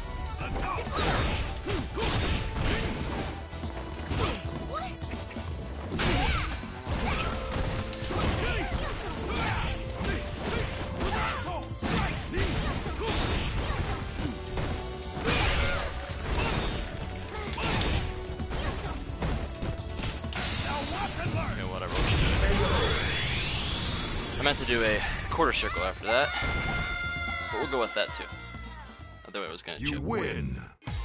Okay, whatever. I meant to do a quarter circle after that, but we'll go with that too. I thought I was gonna You chip. win.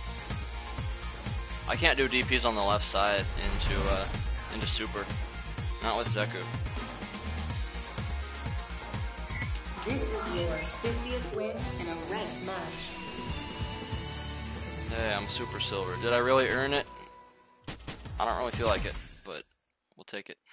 I can't do DPs on the left side into super, not with Zeku. This is your 50th win in a ranked match. Hey, I'm Super Silver. Did I really earn it? I don't really feel like it, but we'll take it.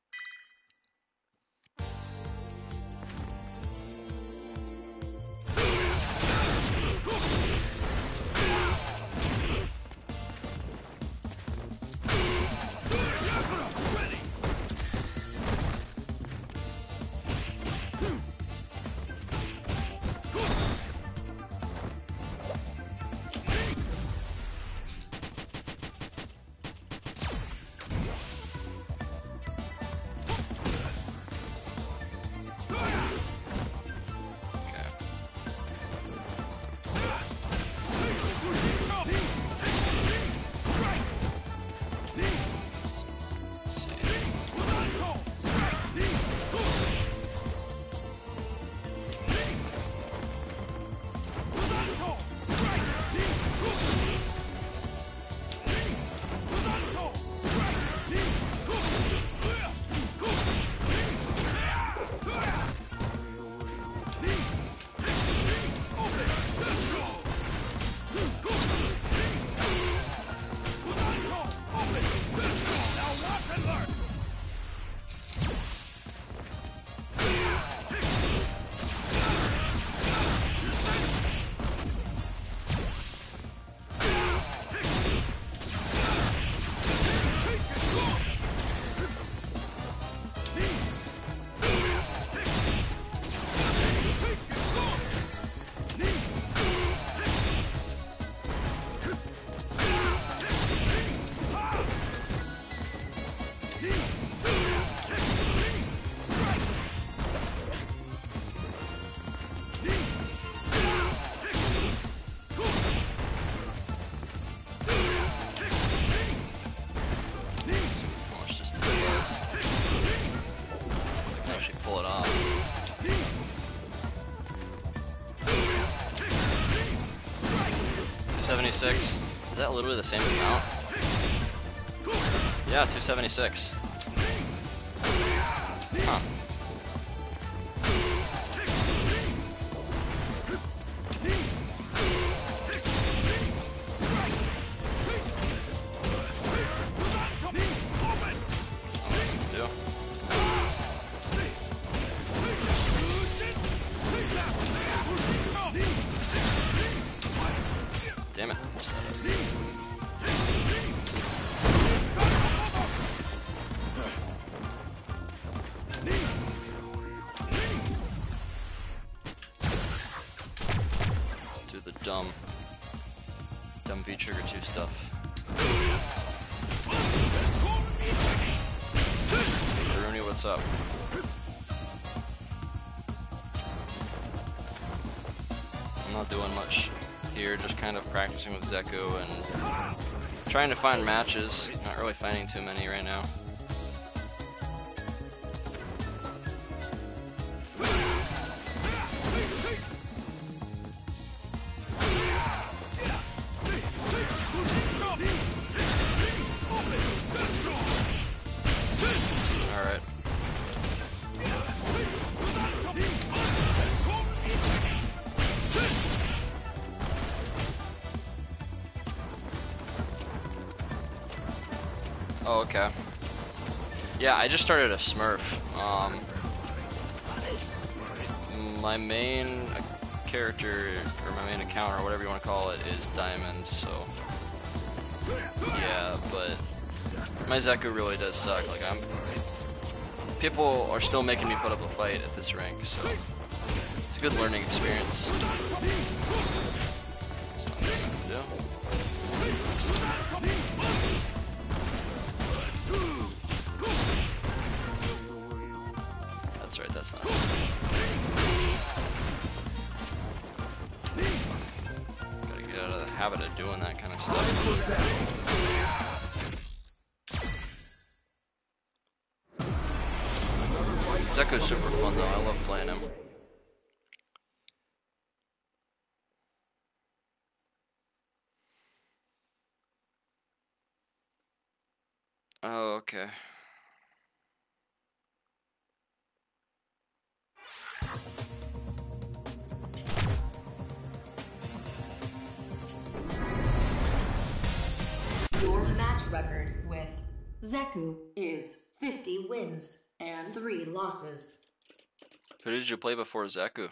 Pull it off. 276. Is that literally the same amount? Yeah, 276. Huh. Damn it. Let's do the dumb V-Trigger 2 stuff. Rooney, what's up? I'm not doing much here, just kind of practicing with Zeku and trying to find matches. Not really finding too many right now. Alright. Oh, okay. Yeah, I just started a Smurf. My main character, or my main account, or whatever you want to call it, is Diamond, so... Yeah, but... my Zeku really does suck. Like, people are still making me put up a fight at this rank, so... it's a good learning experience. That's not what I meant to do. That's right, that's not it. Gotta get out of the habit of doing that kind of stuff. Zeku's super fun though, I love playing him. Oh, okay. record with Zeku is 50 wins and 3 losses. Who did you play before Zeku?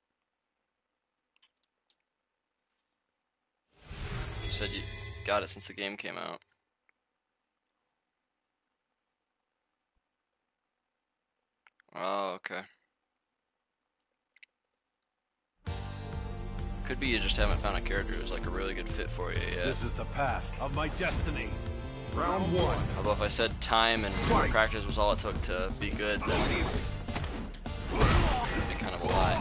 You said you got it since the game came out. Oh, okay. Could be you just haven't found a character who's like a really good fit for you yet. This is the path of my destiny. Round 1. Although if I said time and practice was all it took to be good, then it'd be kind of a lie.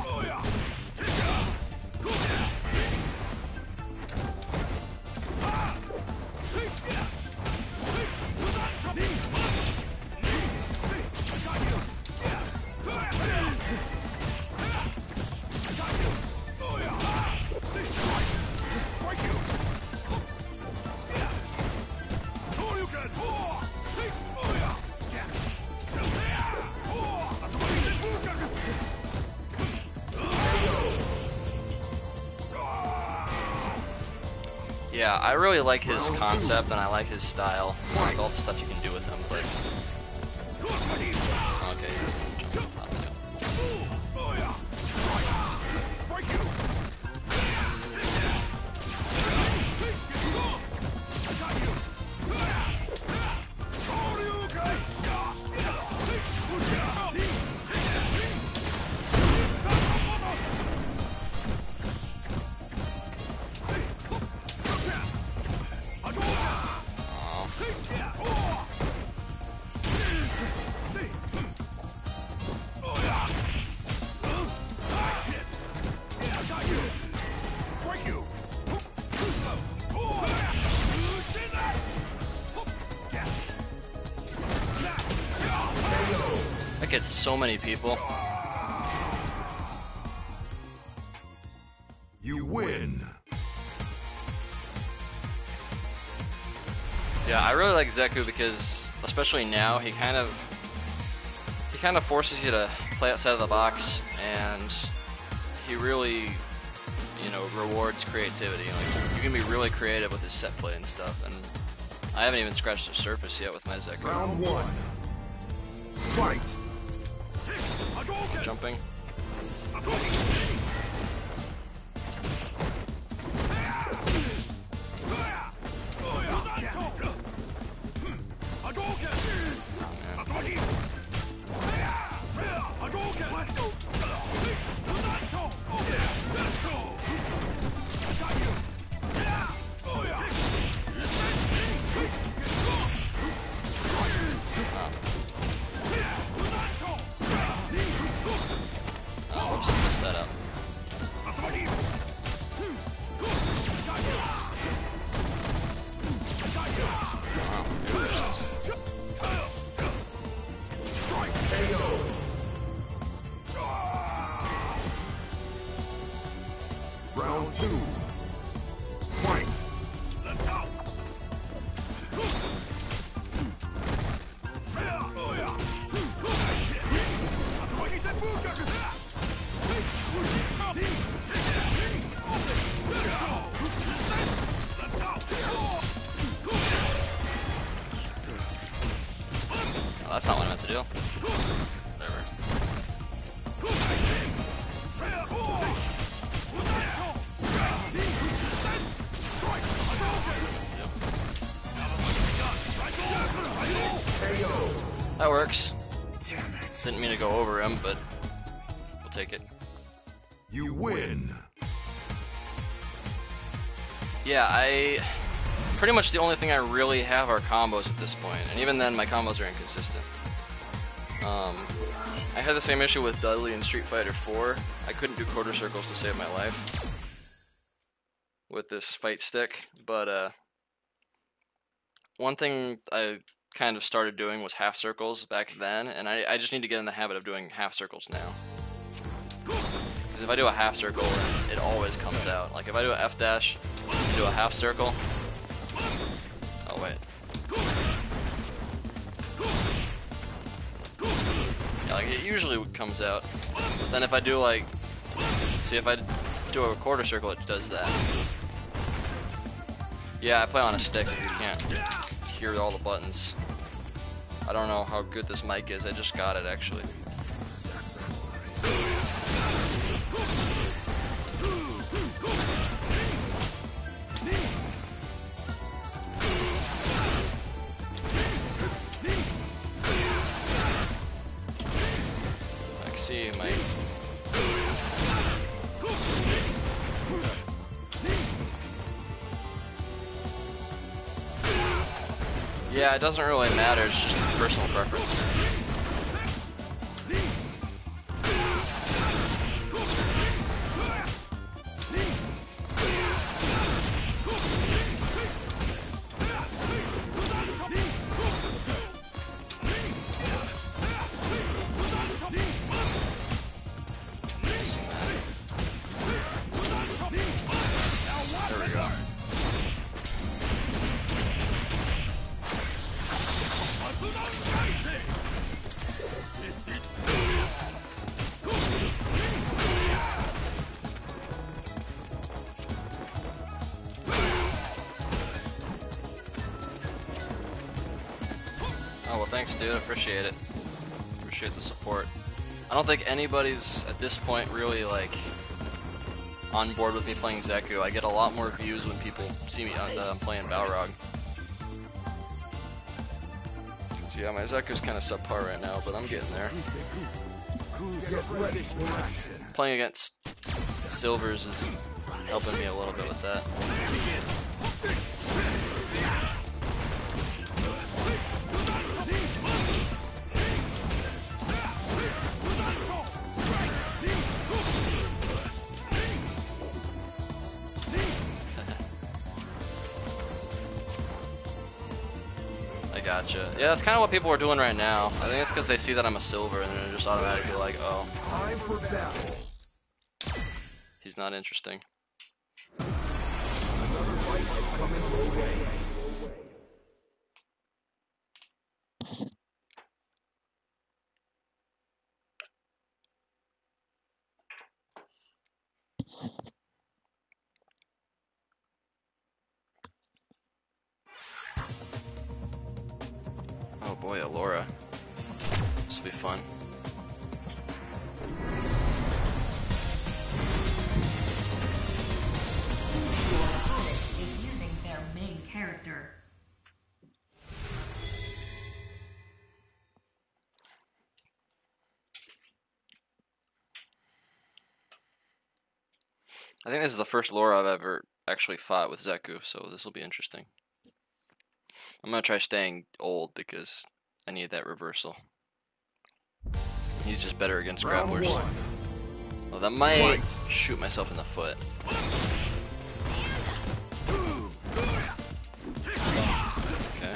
Yeah, I really like his concept and I like his style. I like all the stuff you can do with him, but... Okay, jump to the top too. I get so many people. You win. Yeah, I really like Zeku because, especially now, he kind of forces you to play outside of the box, and he really, you know, rewards creativity. Like, you can be really creative with his set play and stuff, and I haven't even scratched the surface yet with my Zeku. Round 1. Fight. Jumping. Round 2. Fight. Let's go. Oh, that's not what I meant to do. Whatever. That works. Damn it. Didn't mean to go over him, but we'll take it. You win. Yeah, pretty much the only thing I really have are combos at this point, and even then my combos are inconsistent. I had the same issue with Dudley in Street Fighter 4. I couldn't do quarter circles to save my life with this fight stick, but one thing I kind of started doing was half circles back then, and I just need to get in the habit of doing half circles now. Because if I do a half circle, it always comes out. Like if I do a F dash and do a half circle, oh wait. Yeah, like it usually comes out. But then if I do like, see if I do a quarter circle, it does that. Yeah, I play on a stick. You can't hear all the buttons. I don't know how good this mic is. I just got it actually. I can see my. Yeah, it doesn't really matter, it's just personal preference. There we go. Oh, well, thanks, dude. I appreciate it. Appreciate the support. I don't think anybody's at this point really like on board with me playing Zeku. I get a lot more views when people see me playing Balrog. So yeah, my Zeku's kind of subpar right now, but I'm getting there. Playing against Silvers is helping me a little bit with that. Gotcha. Yeah, that's kind of what people are doing right now. I think it's because they see that I'm a silver and they're just automatically like, oh. Time for battle. He's not interesting. Another fight is coming your way. Oh boy, Alora. This will be fun. Your opponent is using their main character. I think this is the first Laura I've ever actually fought with Zeku, so this will be interesting. I'm gonna try staying old because I need that reversal. He's just better against grapplers. Well, that might shoot myself in the foot. Okay.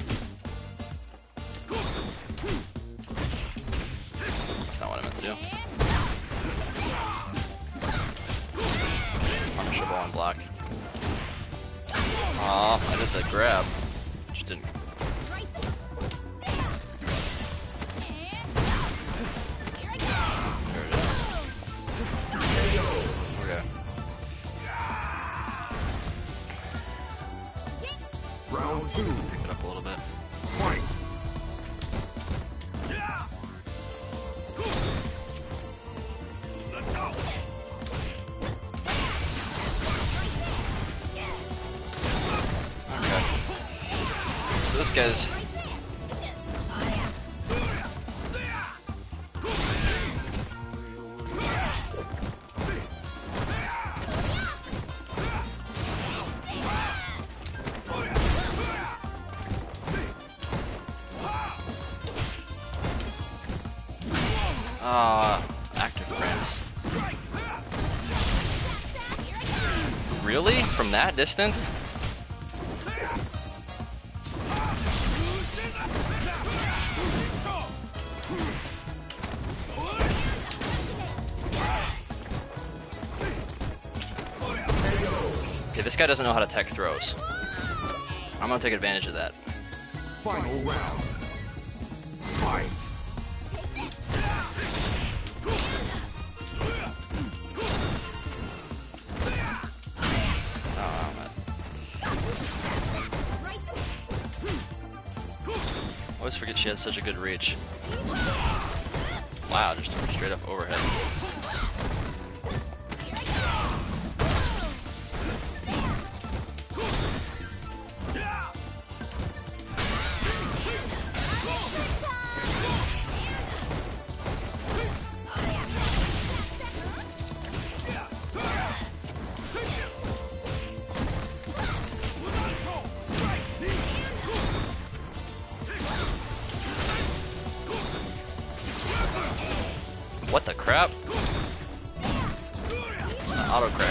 That's not what I meant to do. Punishable on block. Aw, I did the grab. Just didn't. There it is. Okay. Round 2. Pick it up a little bit. Fight. Let's go. Okay. So this guy's. Active frames. Really? From that distance? Okay, this guy doesn't know how to tech throws. I'm gonna take advantage of that. Final round. Fight. Oh, man. always forget she has such a good reach. Wow, just straight up overhead. What the crap? Auto crack.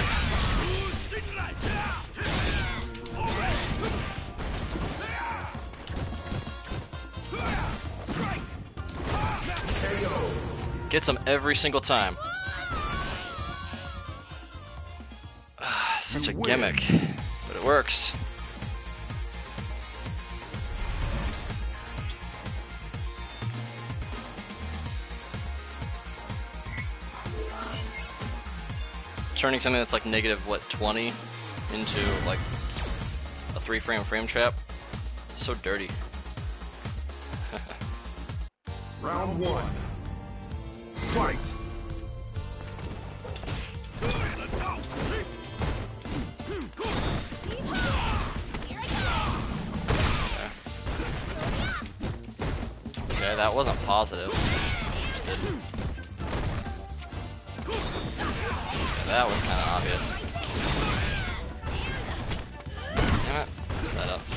Gets him every single time. Such a gimmick, but it works. Turning something that's like negative, what, 20 into like a 3-frame trap. So dirty. Round one. Fight. Okay, that wasn't positive. Just didn't. That was kind of obvious. Damn it. Messed that up.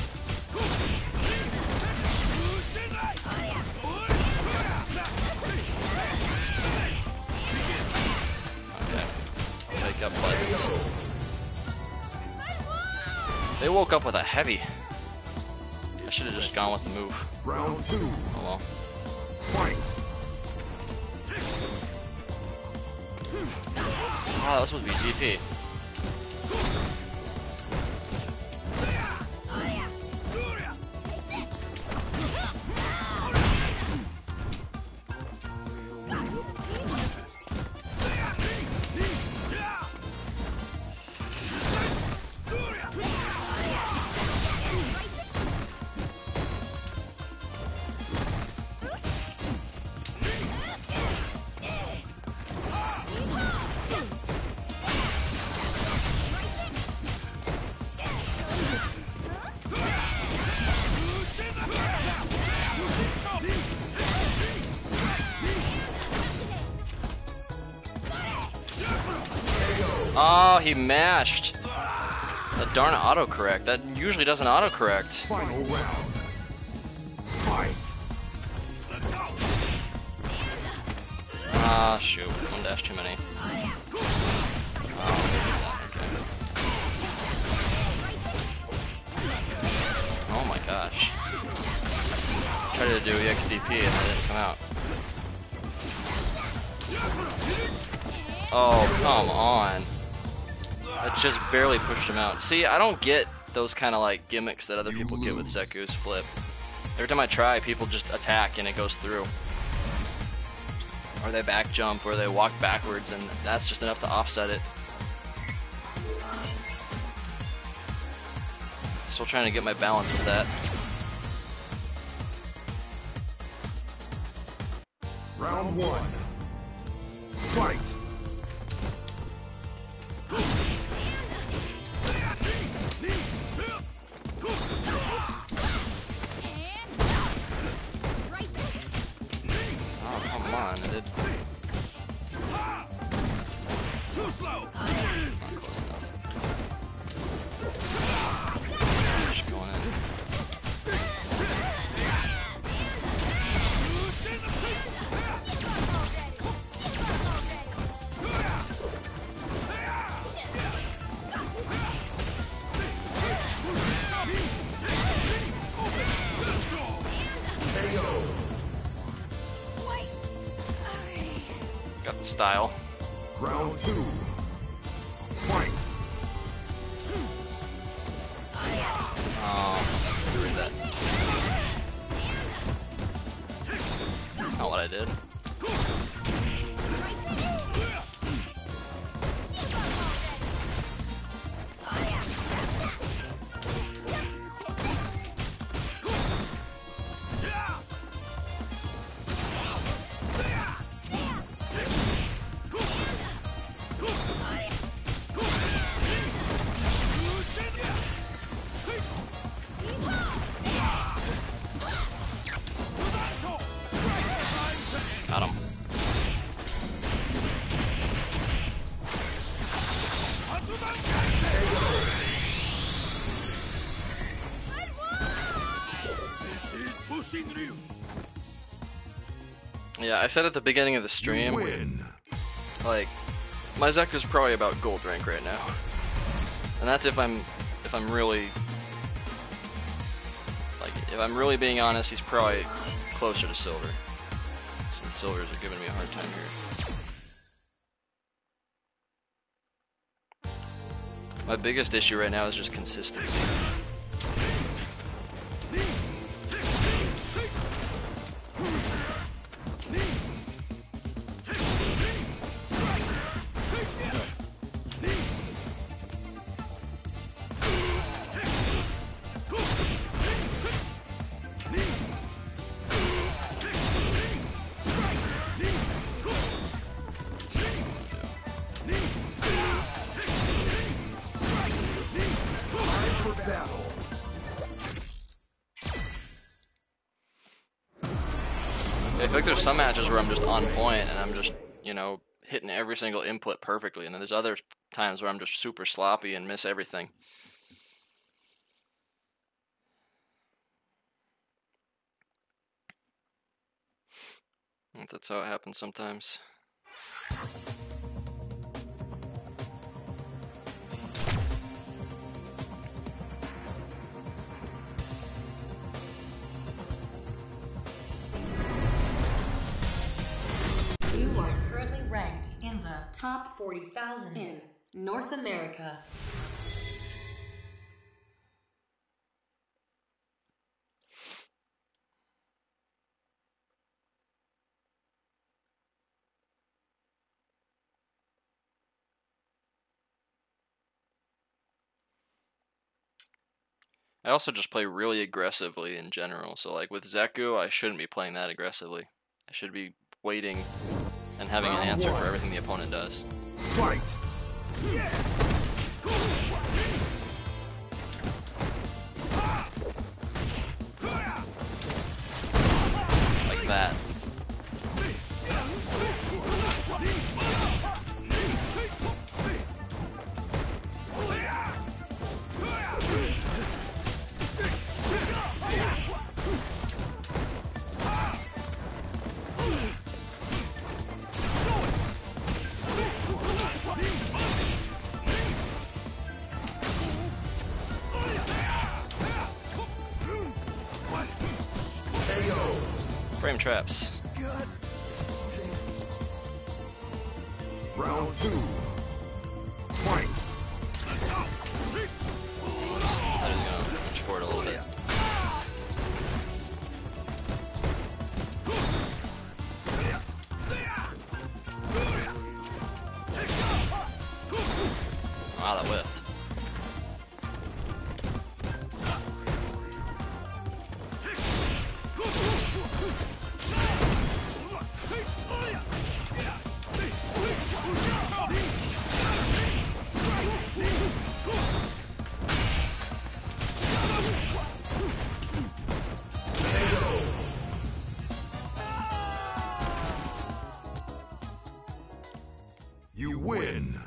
Okay. I'll take up buttons. They woke up with a heavy. I should have just gone with the move. Round two. Oh well. Fight. Oh, that was supposed to be DP. Oh, he mashed. The darn autocorrect. That usually doesn't autocorrect. Final round. Fight. Ah, shoot. One dash too many. Oh, okay. Oh my gosh. Tried to do EXDP and it didn't come out. Oh, come on. That just barely pushed him out. See, I don't get those kind of like gimmicks that other people get with Zeku's flip. Every time I try, people just attack and it goes through. Or they back jump, or they walk backwards, and that's just enough to offset it. Still trying to get my balance with that. Round one. Fight. Oh, come on, it did. Too slow. Not close enough. Just going in. Got the style. Round two. Fight. Oh, read that. That's not what I did. Yeah, I said at the beginning of the stream, Win. like, my Zeku's probably about gold rank right now. And that's if I'm really, like, if I'm really being honest, he's probably closer to silver. Since silvers are giving me a hard time here. My biggest issue right now is just consistency. I feel like there's some matches where I'm just on point and I'm just, you know, hitting every single input perfectly, and then there's other times where I'm just super sloppy and miss everything. I think that's how it happens sometimes. You are currently ranked in the top 40,000 in North America. I also just play really aggressively in general, so like with Zeku, I shouldn't be playing that aggressively. I should be waiting and having an answer for everything the opponent does. Fight. Like that. Frame traps. Round 2. Fight. I'm just gonna reach forward a little bit. Wow, that whiffed. You win.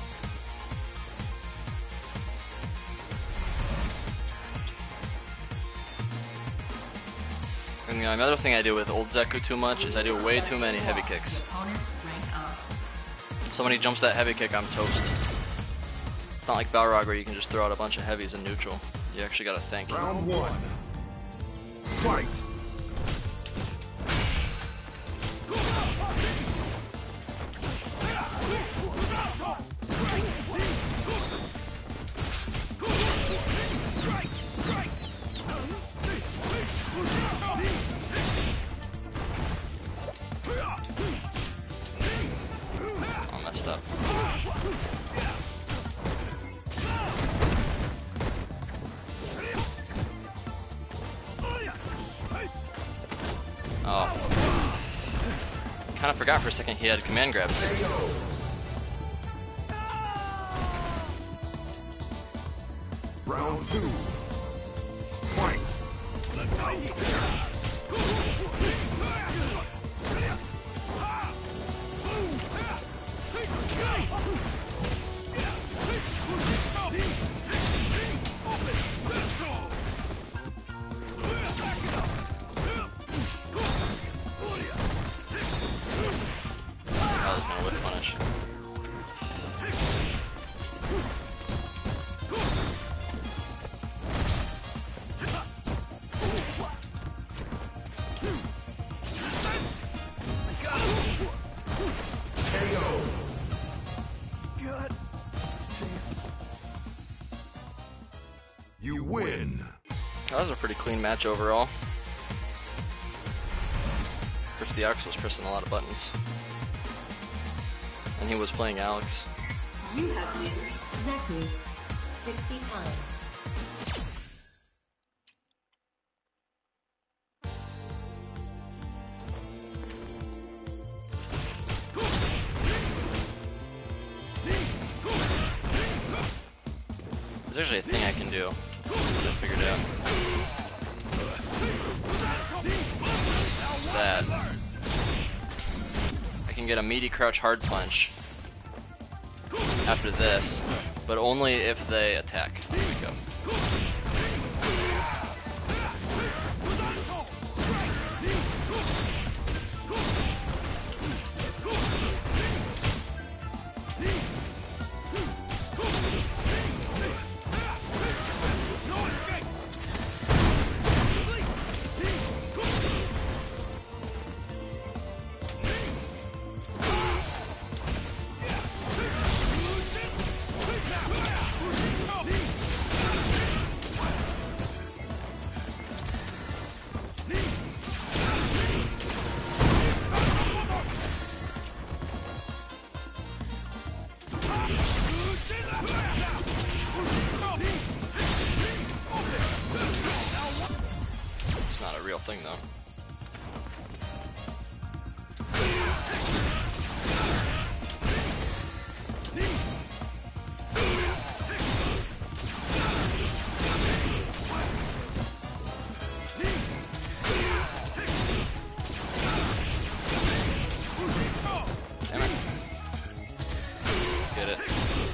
And another thing I do with old Zeku too much is I do way too many heavy kicks. Opponents rank up. If somebody jumps that heavy kick, I'm toast. It's not like Balrog where you can just throw out a bunch of heavies in neutral. You actually gotta think. Round 1. Fight. I messed up. Oh. Kinda forgot for a second he had command grabs. Round 2. Fight. You win. That was a pretty clean match overall. Chris the Ox was pressing a lot of buttons. And he was playing Alex. You have hit Zeku 60 times. There's actually a thing I can do that I figured out. That I can get a meaty crouch hard punch after this, but only if they attack. There we go. It's not a real thing though. Damn it. Get it.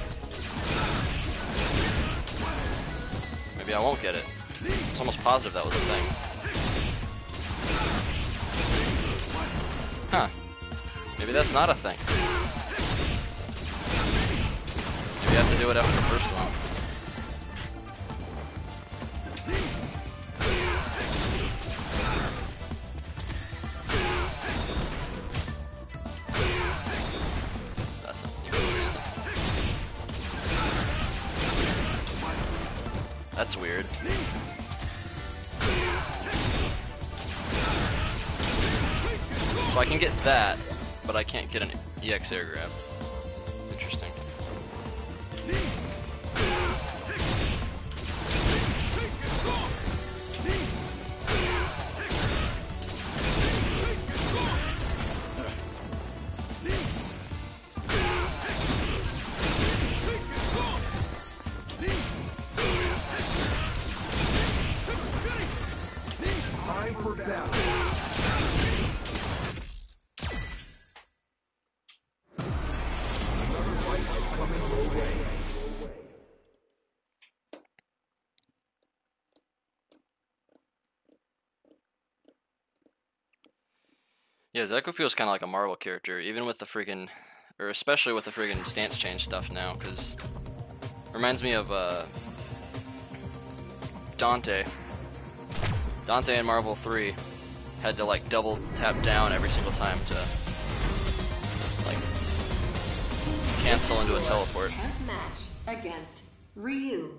Maybe I won't get it. It's almost positive that was a thing. Huh. Maybe that's not a thing. Maybe I have to do it after the first one. That's interesting. That's weird. So I can get that, but I can't get an EX air grab. Interesting. Time for battle. Another fight is coming your way. Yeah, Zeku feels kind of like a Marvel character, even with the freaking, or especially with the freaking stance change stuff now, because reminds me of Dante. Dante in Marvel 3 had to like double tap down every single time to like cancel into a teleport. 10th match against Ryu.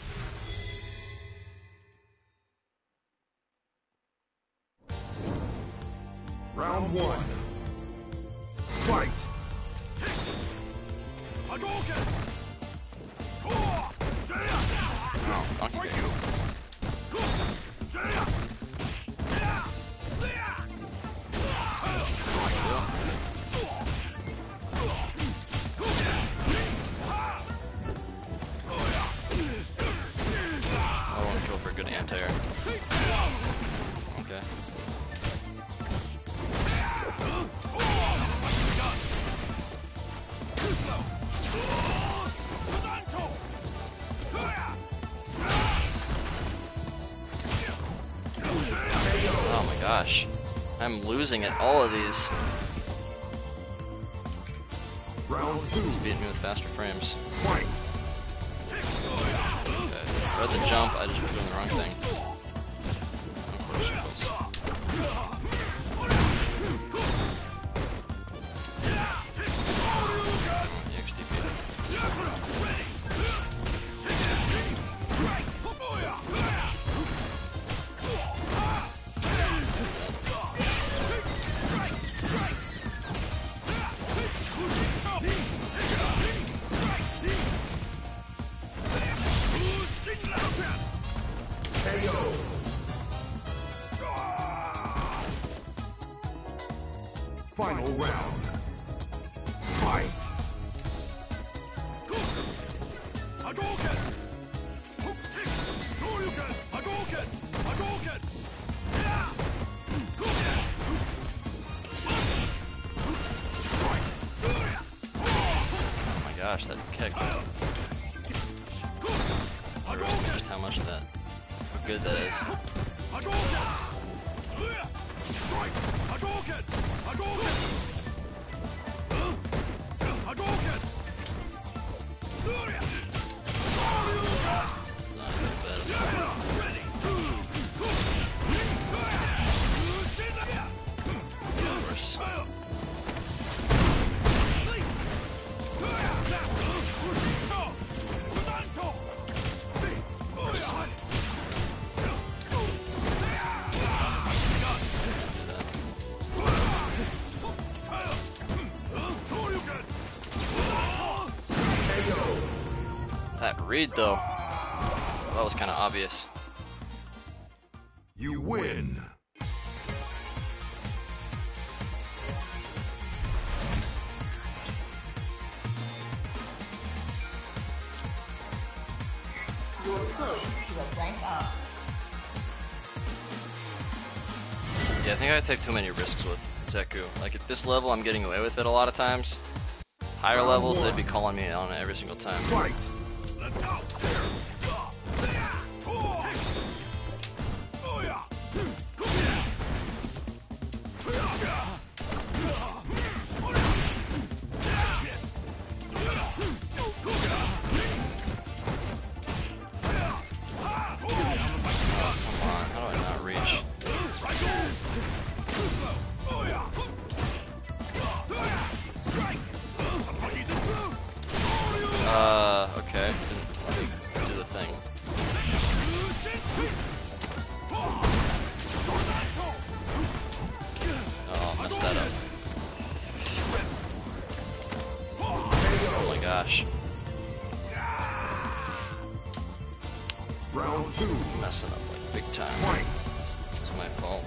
Round one. Fight. Oh, Donkey Kong. I want to go for a good anti-air. Okay. Oh my gosh. I'm losing at all of these. Round two. He's beating me with faster frames. Fight. Okay. Read the jump, I just was doing the wrong thing. Of course it was. EXTP. Final round. Fight. Hadouken! Shoryuken! Hadouken! Hadouken! Oh my gosh, that kick. I realized just how much how good that is. Hadouken! Strike! Hadouken! Hadouken! Hadouken! It's not even bad. Ready! Of course. That read though, that was kind of obvious. You win. You're close to a rank up. Yeah, I think I take too many risks with Zeku. Like at this level, I'm getting away with it a lot of times. Higher levels, they'd be calling me on it every single time. Fight. Let's go! Come on, how do I not reach? Okay. Didn't let me do the thing. Oh, I messed that up. Oh my gosh. Round 2. Messing up like big time. Fight. It's my fault.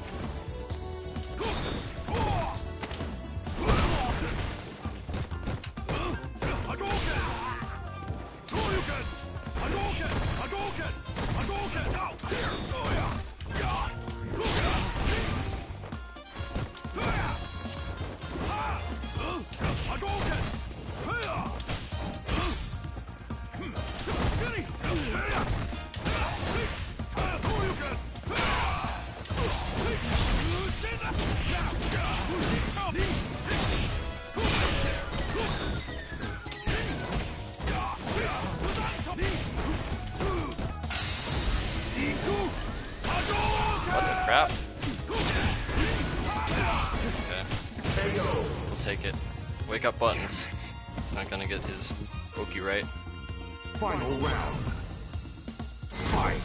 What the crap? Okay. We'll take it. Wake up buttons. He's not gonna get his Oki right. Final round. Fight.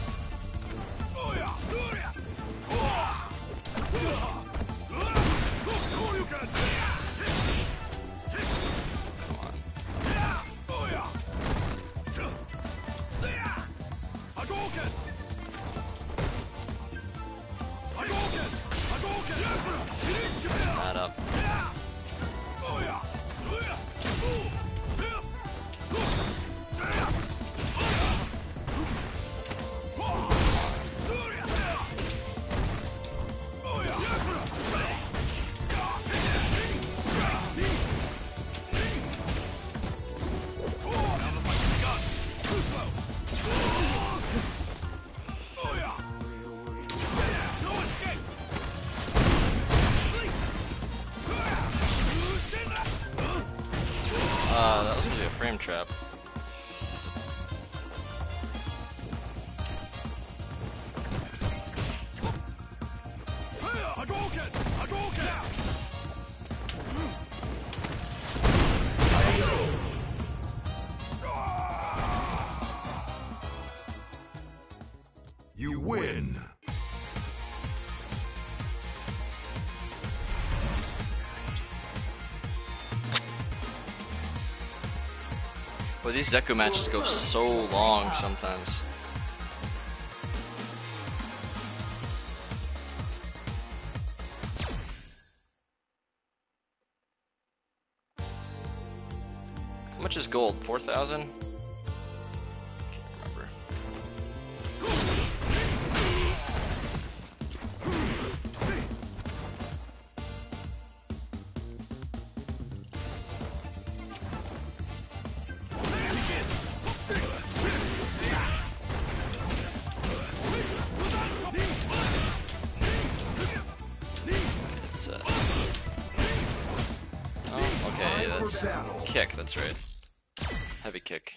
Come on. Messing that up. That was really a frame trap. You win. Well, these Zeku matches go so long sometimes. How much is gold? 4,000? Can't remember. It's oh, okay, that's kick, that's right. Heavy kick.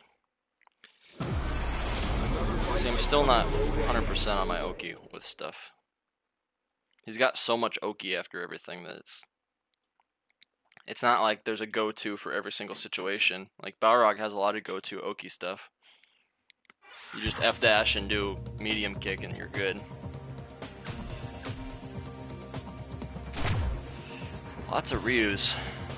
See, I'm still not 100% on my Oki with stuff. He's got so much Oki after everything that it's not like there's a go-to for every single situation. Like Balrog has a lot of go-to Oki stuff. You just F dash and do medium kick and you're good. Lots of Ryus.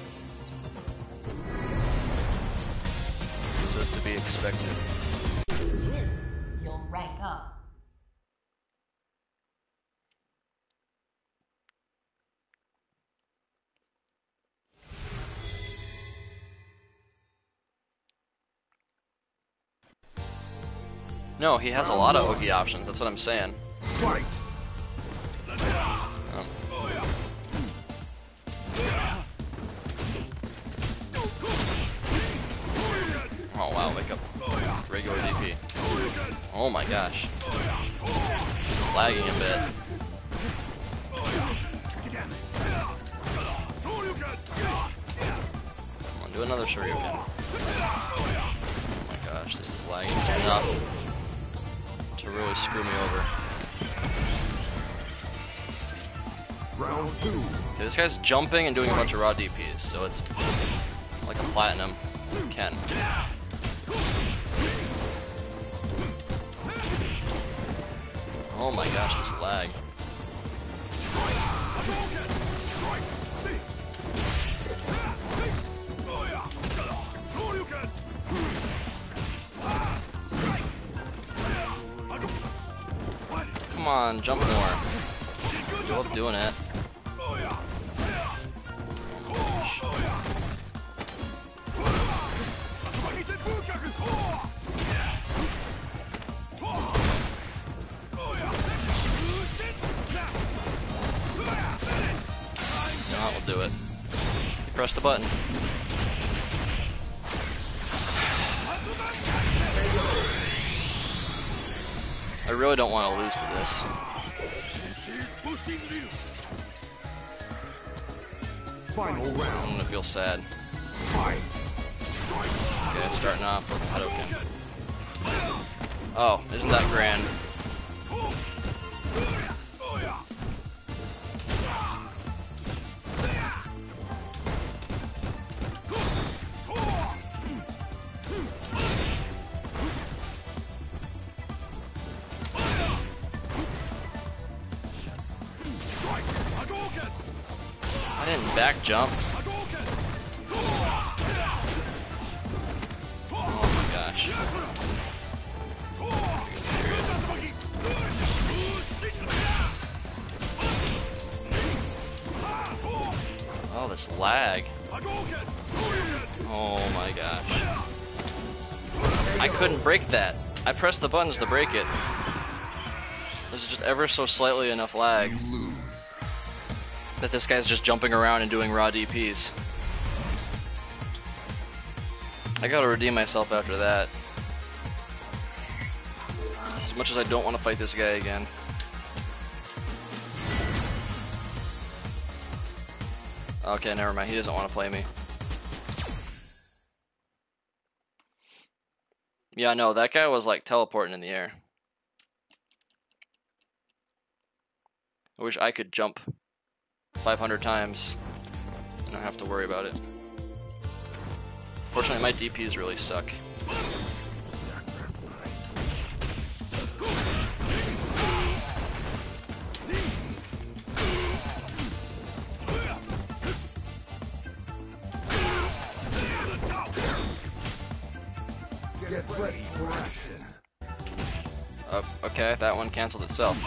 This is to be expected. If you win, you'll rank up. No, he has a lot of Oki options, that's what I'm saying. Fight! Oh wow, wake up. Regular DP. Oh my gosh. It's lagging a bit. Come on, do another Shoryuken. Oh my gosh, this is lagging enough to really screw me over. Round 2. Okay, this guy's jumping and doing a bunch of raw DPs, so it's like a platinum Ken. Oh my gosh, this lag. Come on, jump more. You love doing it. No, we'll do it. You press the button. I really don't want to lose to this. Final I'm round. gonna feel sad. Fight! Okay, starting off with Hadouken. Oh, isn't that grand? I didn't back jump. Oh my gosh. Get serious. Oh, this lag. Oh my gosh. I couldn't break that. I pressed the buttons to break it. There's just ever so slightly enough lag You lose. that this guy's just jumping around and doing raw DPs. I gotta redeem myself after that. As much as I don't want to fight this guy again. Okay, never mind. He doesn't want to play me. Yeah, no, that guy was like teleporting in the air. I wish I could jump 500 times and not have to worry about it. Fortunately, my DPs really suck. Get ready for action. Okay, that one canceled itself.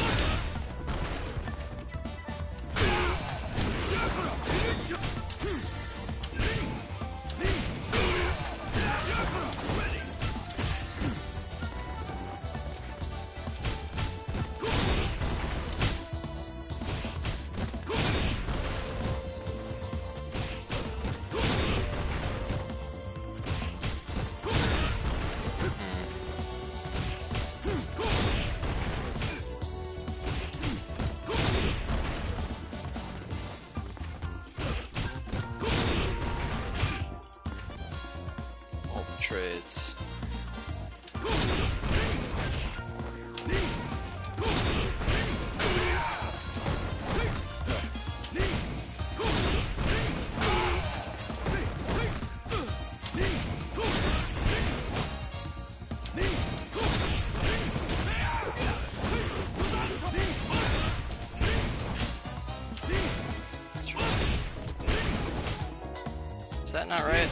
not right?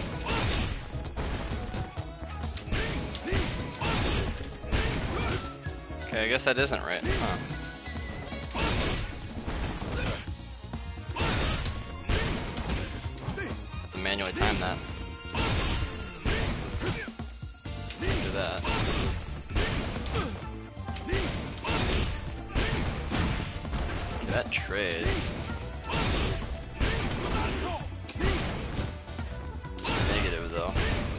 Okay, I guess that isn't right. Huh. Have to manually time that. Do that. Okay, that trades. It's negative though.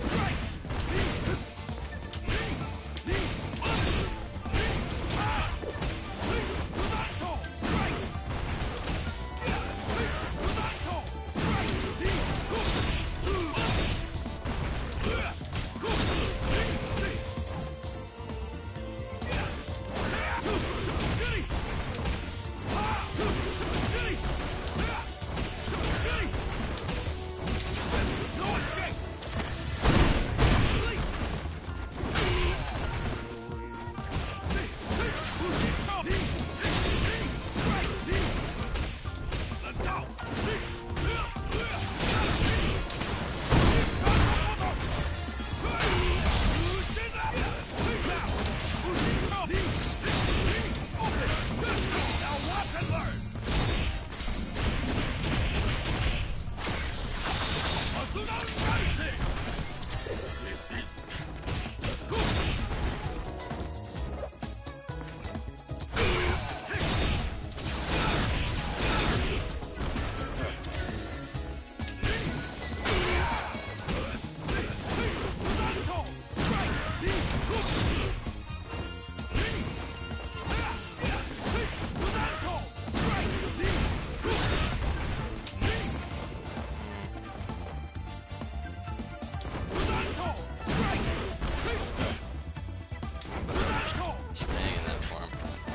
Staying in that form.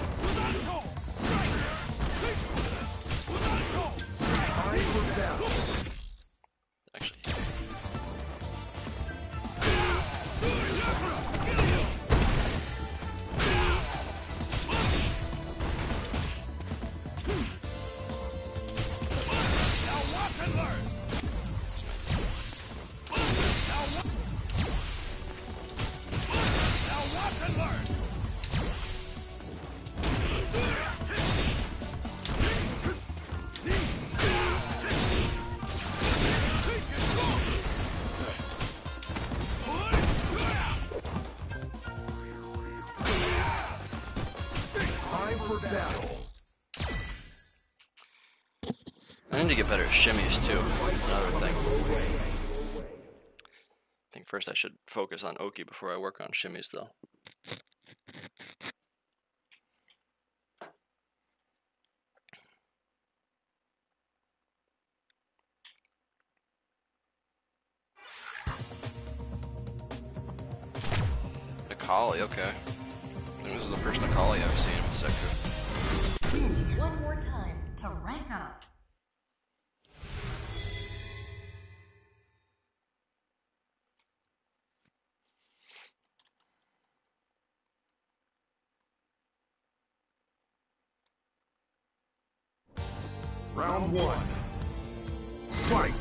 Time for battle. Actually. Time for battle. I need to get better at shimmies too. That's another thing. I think first I should focus on Oki before I work on shimmies though. Akali, okay. I think this is the first Akali I've seen with Sekiro. One more time to rank up. Round one. Fight.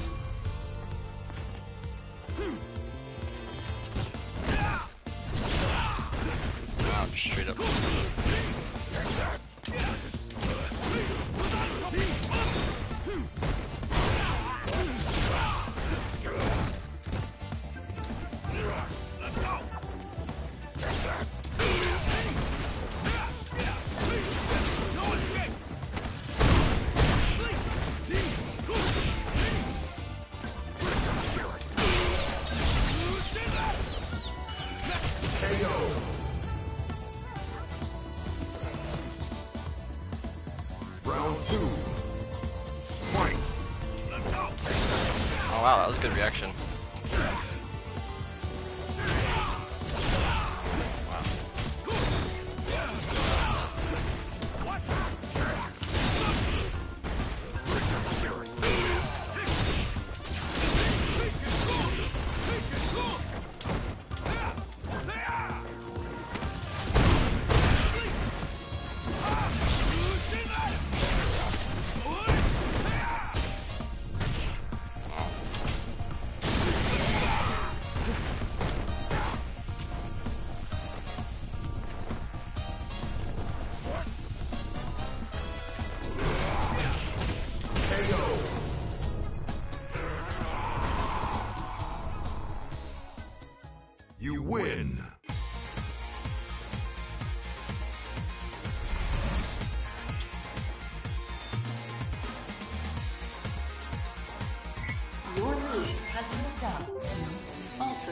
Wow, just straight up. Round two. Fight. Oh wow, that was a good reaction.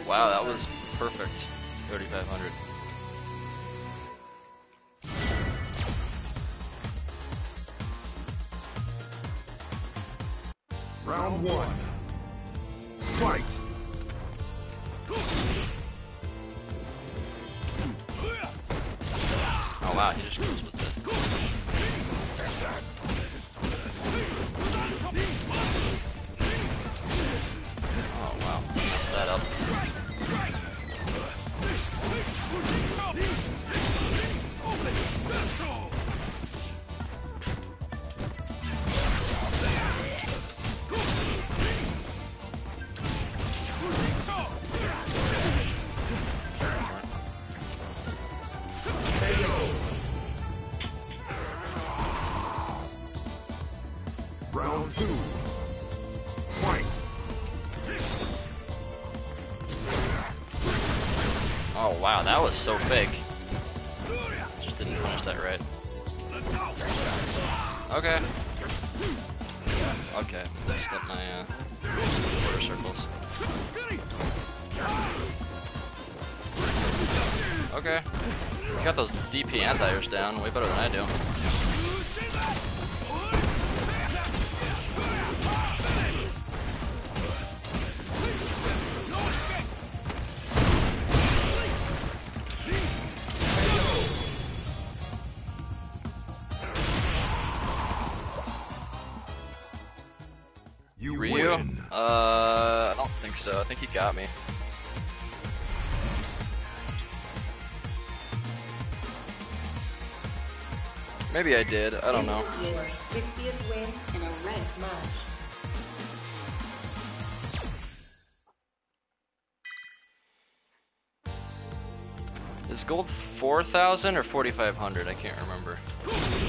Wow, that was perfect. 3,500. Round one. Fight! Oh wow, he just goes with it. Oh wow, messed that up. Round two. Fight! Oh wow, that was so fake. Just didn't punish that right. Okay. Okay, messed up my quarter circles. Okay. He's got those DP anti-airs down way better than I do. You Ryu? win. I don't think so. I think he got me. Maybe I did. I don't know. This is your 60th win in a ranked match. Is gold 4,000 or 4,500? I can't remember. I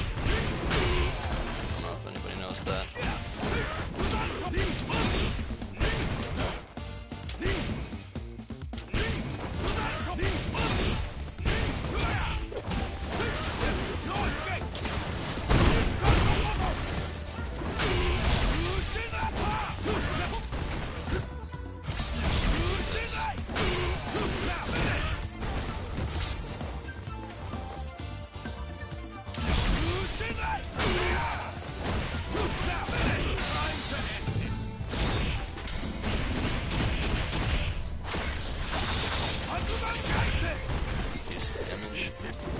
don't know if anybody knows that. Decent damage.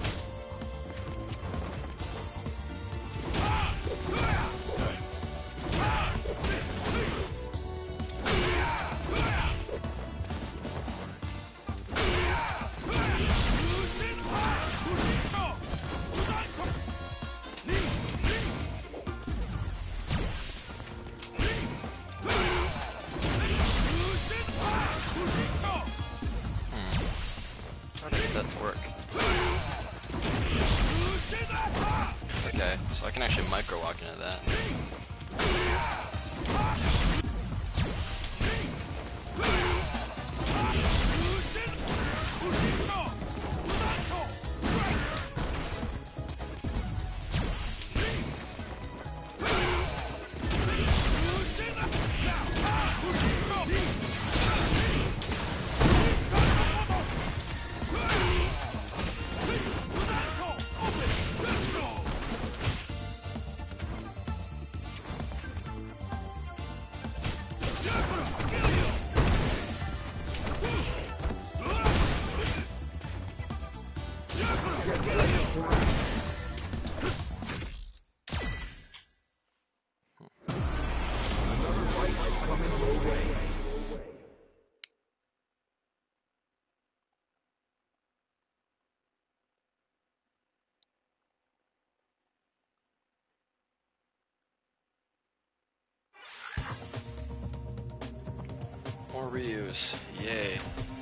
How to get that to work? Okay, so I can actually micro walk into that. Another fight is coming your way. More Ryus. Yay.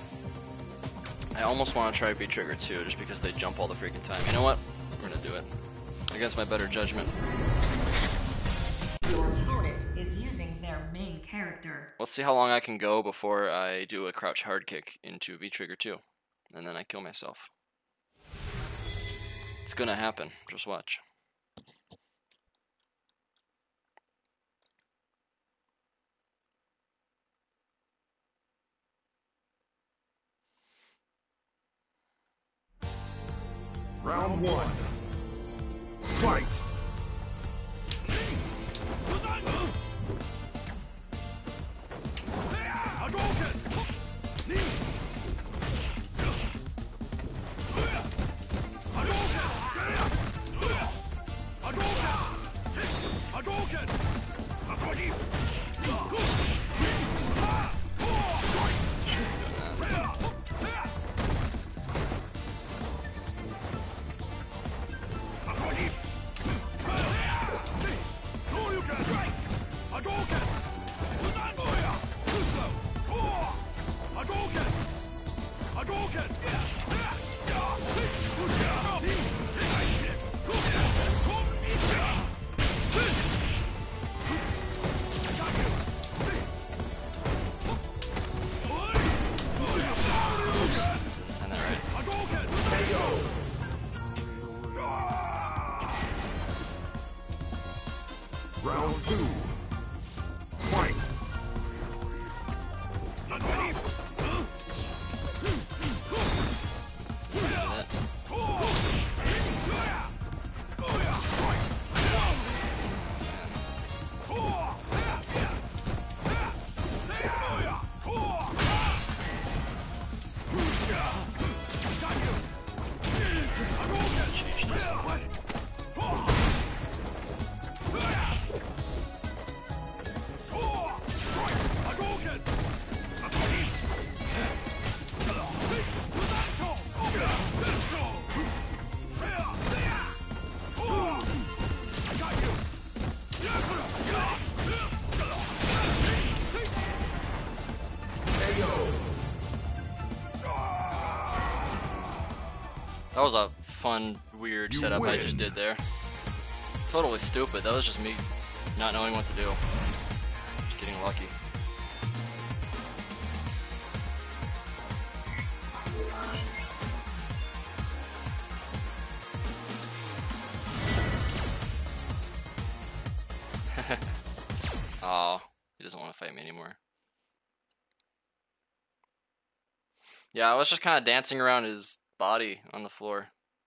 I almost want to try V-Trigger too, just because they jump all the freaking time. You know what? I'm gonna do it. Against my better judgment. Your opponent is using their main character. Let's see how long I can go before I do a crouch hard kick into V-Trigger 2. And then I kill myself. It's gonna happen. Just watch. Round one. Fight! Round two. Fight! That was a fun, weird You setup I win. just did there. Totally stupid. That was just me not knowing what to do. Just getting lucky. Oh, he doesn't want to fight me anymore. Yeah, I was just kind of dancing around his body on the floor.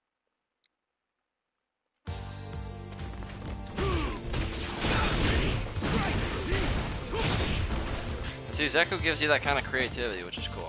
See, Zeku gives you that kind of creativity, which is cool.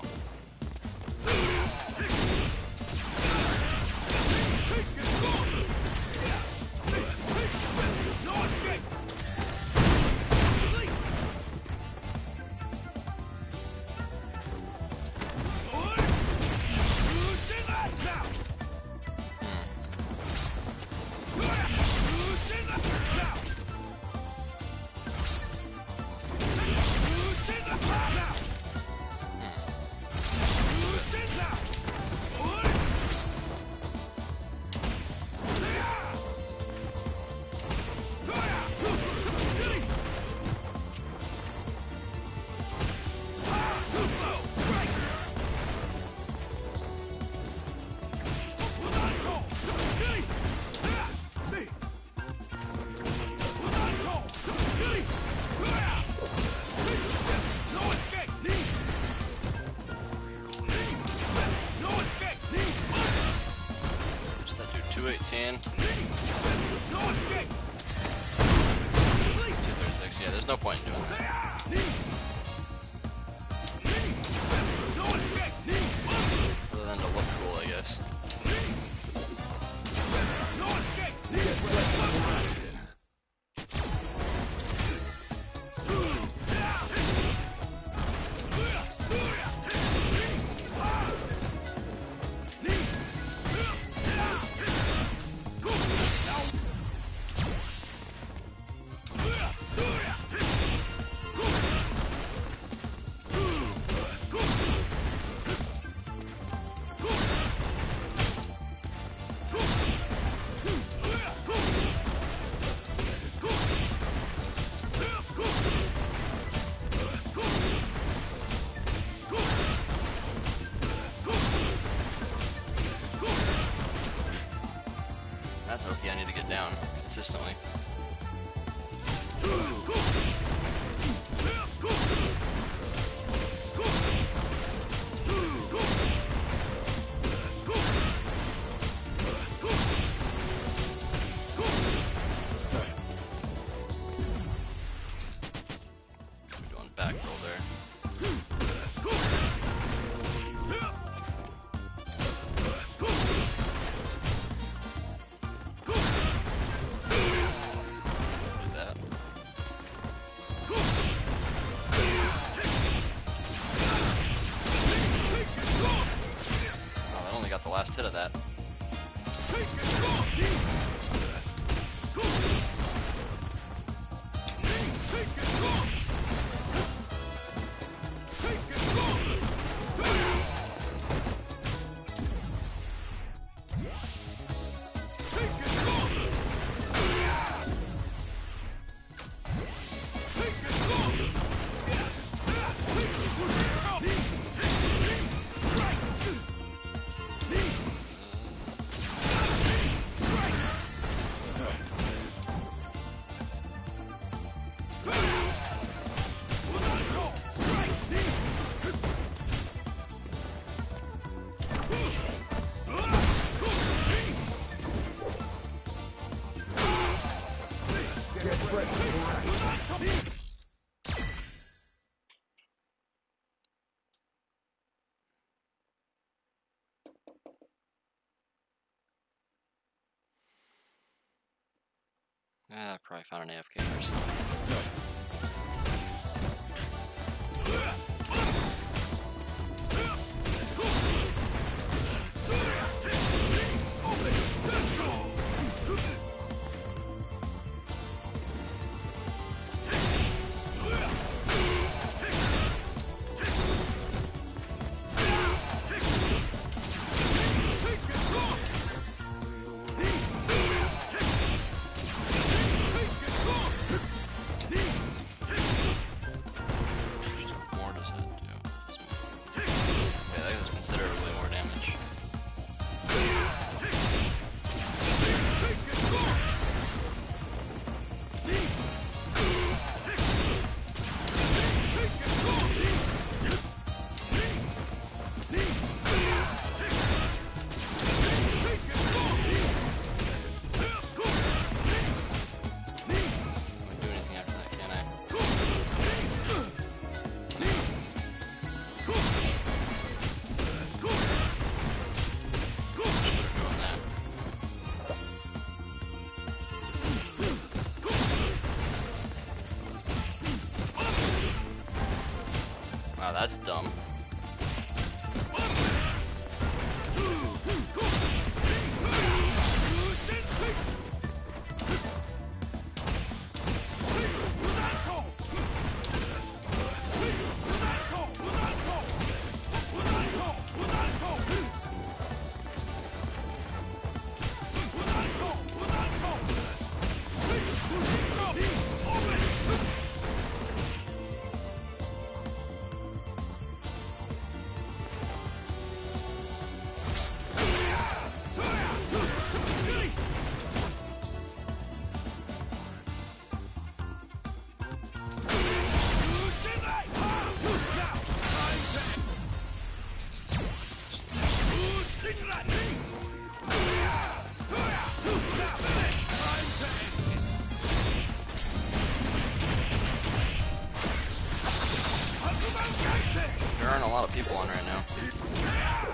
What's that do? 218. 236. Yeah, there's no point in doing that. Other than to look cool, I guess. That's okay, I need to get down consistently. that. I probably found an AFK person. More does that do? Okay, that does considerably more damage. Can't do anything after that, can I? Doing that. Wow, that's dumb. There aren't a lot of people on right now.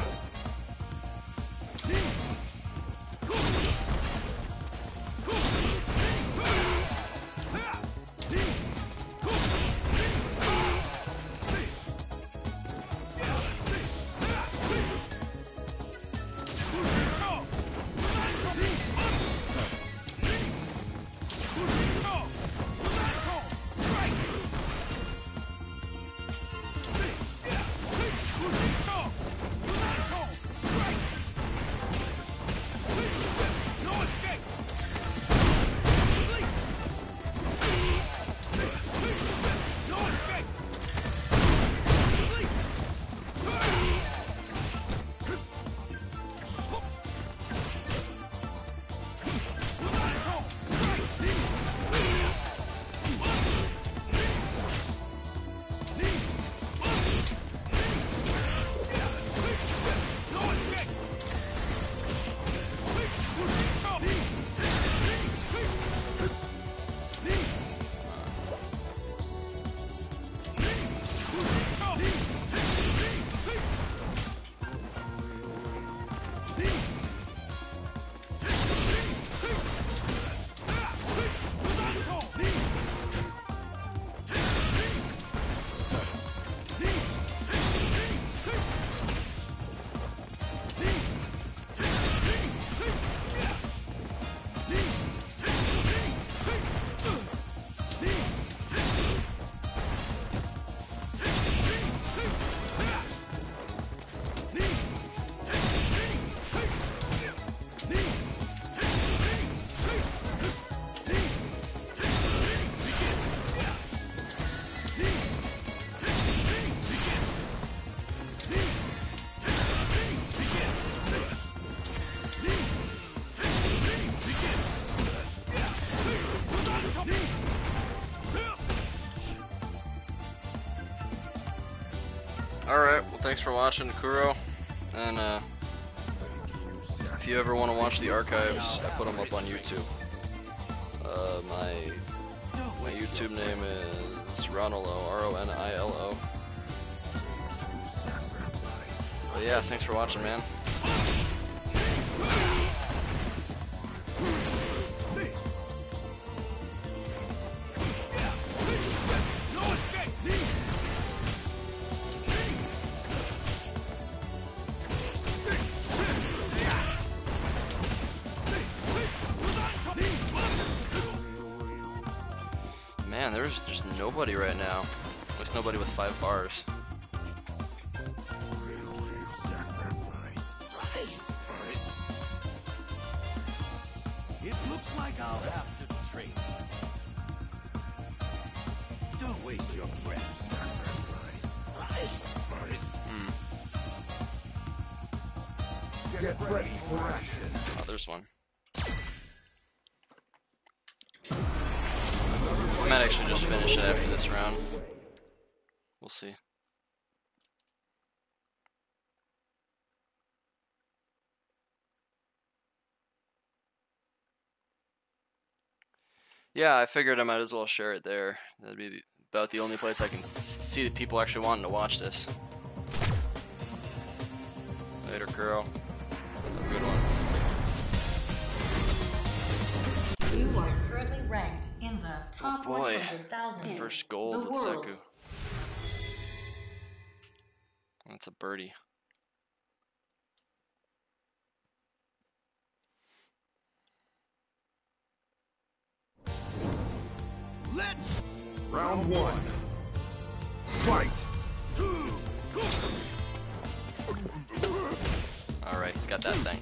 Alright, well thanks for watching, Kuro. And if you ever want to watch the archives, I put them up on YouTube. My YouTube name is Ronilo, R-O-N-I-L-O. But yeah, thanks for watching, man. Man, there's just nobody right now. At least nobody with 5 bars. It looks like I'll have to trade. Don't waste your breath. Get ready for action. Oh, there's one. I might actually just finish it after this round. We'll see. Yeah, I figured I might as well share it there. That'd be about the only place I can see that people actually wanting to watch this. Later, Kuro. Have a good one. You are currently ranked in the top Oh boy. 100,000 in First gold the with world. Zeku. That's a birdie. Let's Round 1. Fight. Alright, he's got that thing.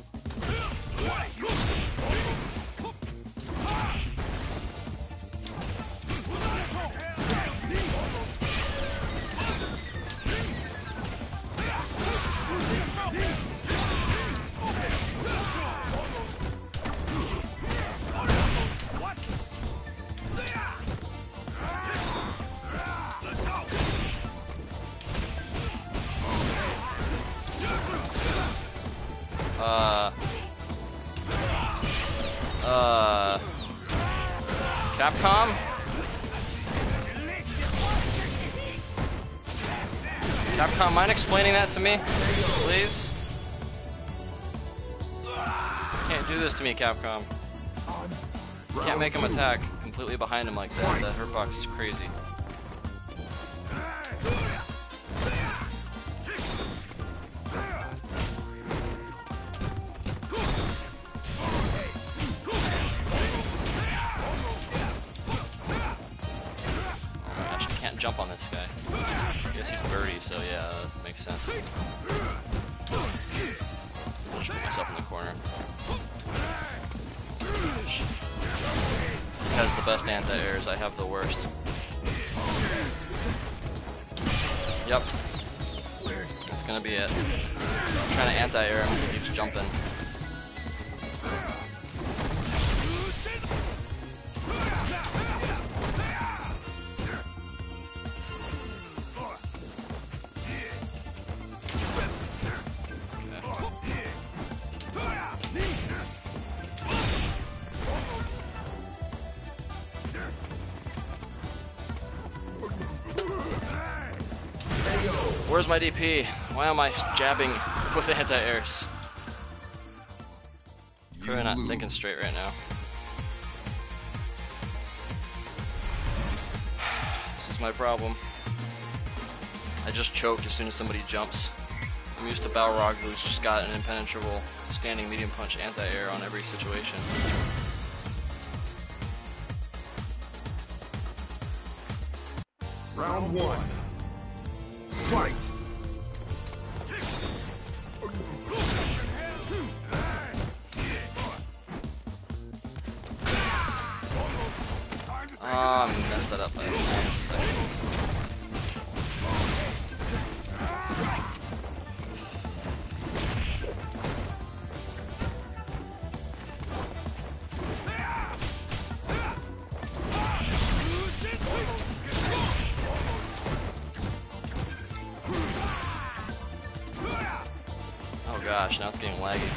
Capcom? Capcom, mind explaining that to me, please? You can't do this to me, Capcom. You can't make him attack completely behind him like that. That hurtbox is crazy. Jump on this guy. I guess he's birdie, so yeah, that makes sense. I'll just put myself in the corner. He has the best anti-airs, I have the worst. Yep. That's gonna be it. I'm trying to anti-air him, he keeps jumping. Where's my DP? Why am I jabbing with anti-airs? Probably not thinking straight right now. This is my problem. I just choke as soon as somebody jumps. I'm used to Balrog, who's just got an impenetrable standing medium punch anti-air on every situation. Round 1. Fight. Ah, I messed that up by 1 second. gosh, now it's getting laggy.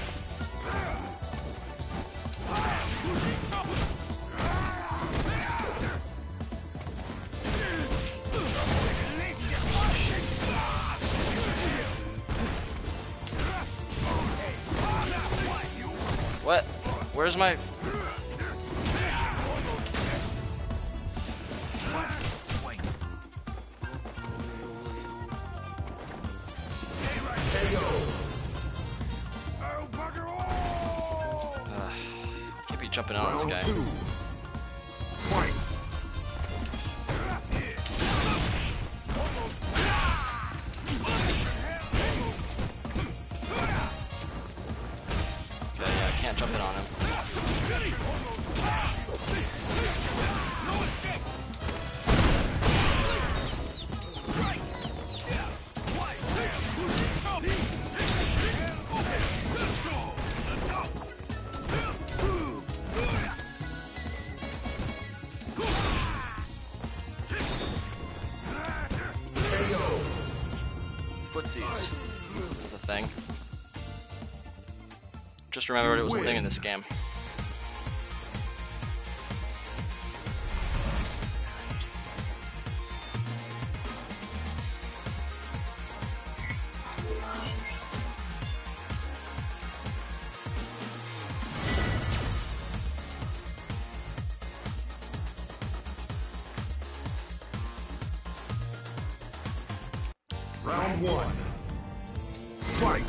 What? Where's my... Can't be jumping out on this guy. Fight. Okay, yeah, I can't jump in on him. Footsies is a thing. Just remembered it was a thing in this game. Round one. Fight.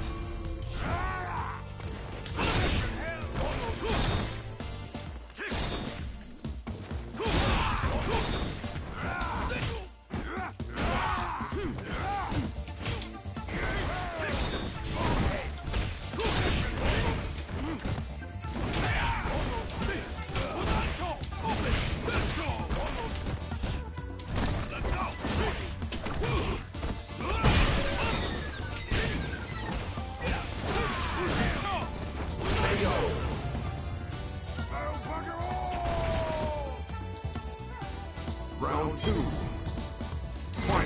Round two. Fight.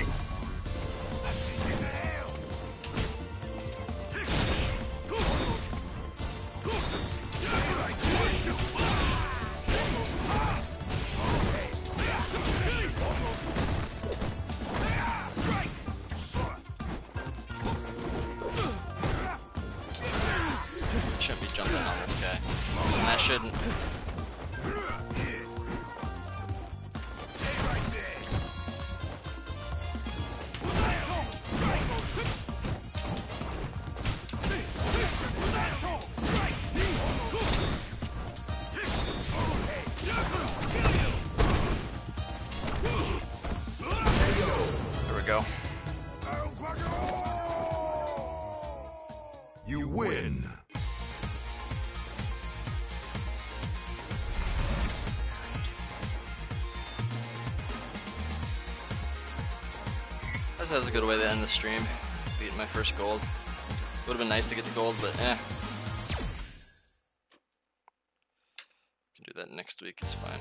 Shouldn't be jumping on this guy. And I shouldn't. There we go. You win. That was a good way to end the stream. Beating my first gold. Would have been nice to get the gold, but eh. Can do that next week, it's fine.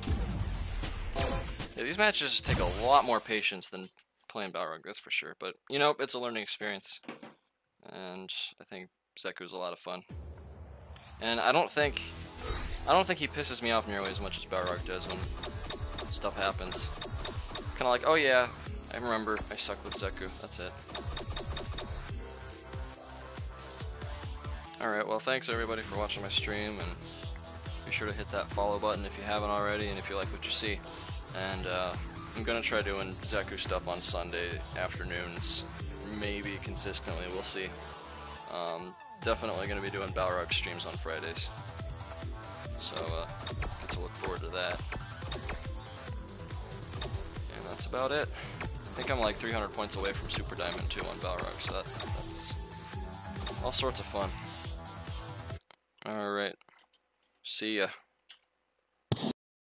Yeah, these matches take a lot more patience than playing Balrog, that's for sure. But, you know, it's a learning experience. And I think Zeku's a lot of fun. And I don't think he pisses me off nearly as much as Balrog does when stuff happens. Kinda like, oh yeah, I remember I suck with Zeku, that's it. Alright, well thanks everybody for watching my stream, and be sure to hit that follow button if you haven't already and if you like what you see. And I'm gonna try doing Zeku stuff on Sunday afternoons, maybe consistently, we'll see. Definitely gonna be doing Balrog streams on Fridays. So get to look forward to that. And that's about it. I think I'm like 300 points away from Super Diamond 2 on Balrog, so that's all sorts of fun. Alright. See ya.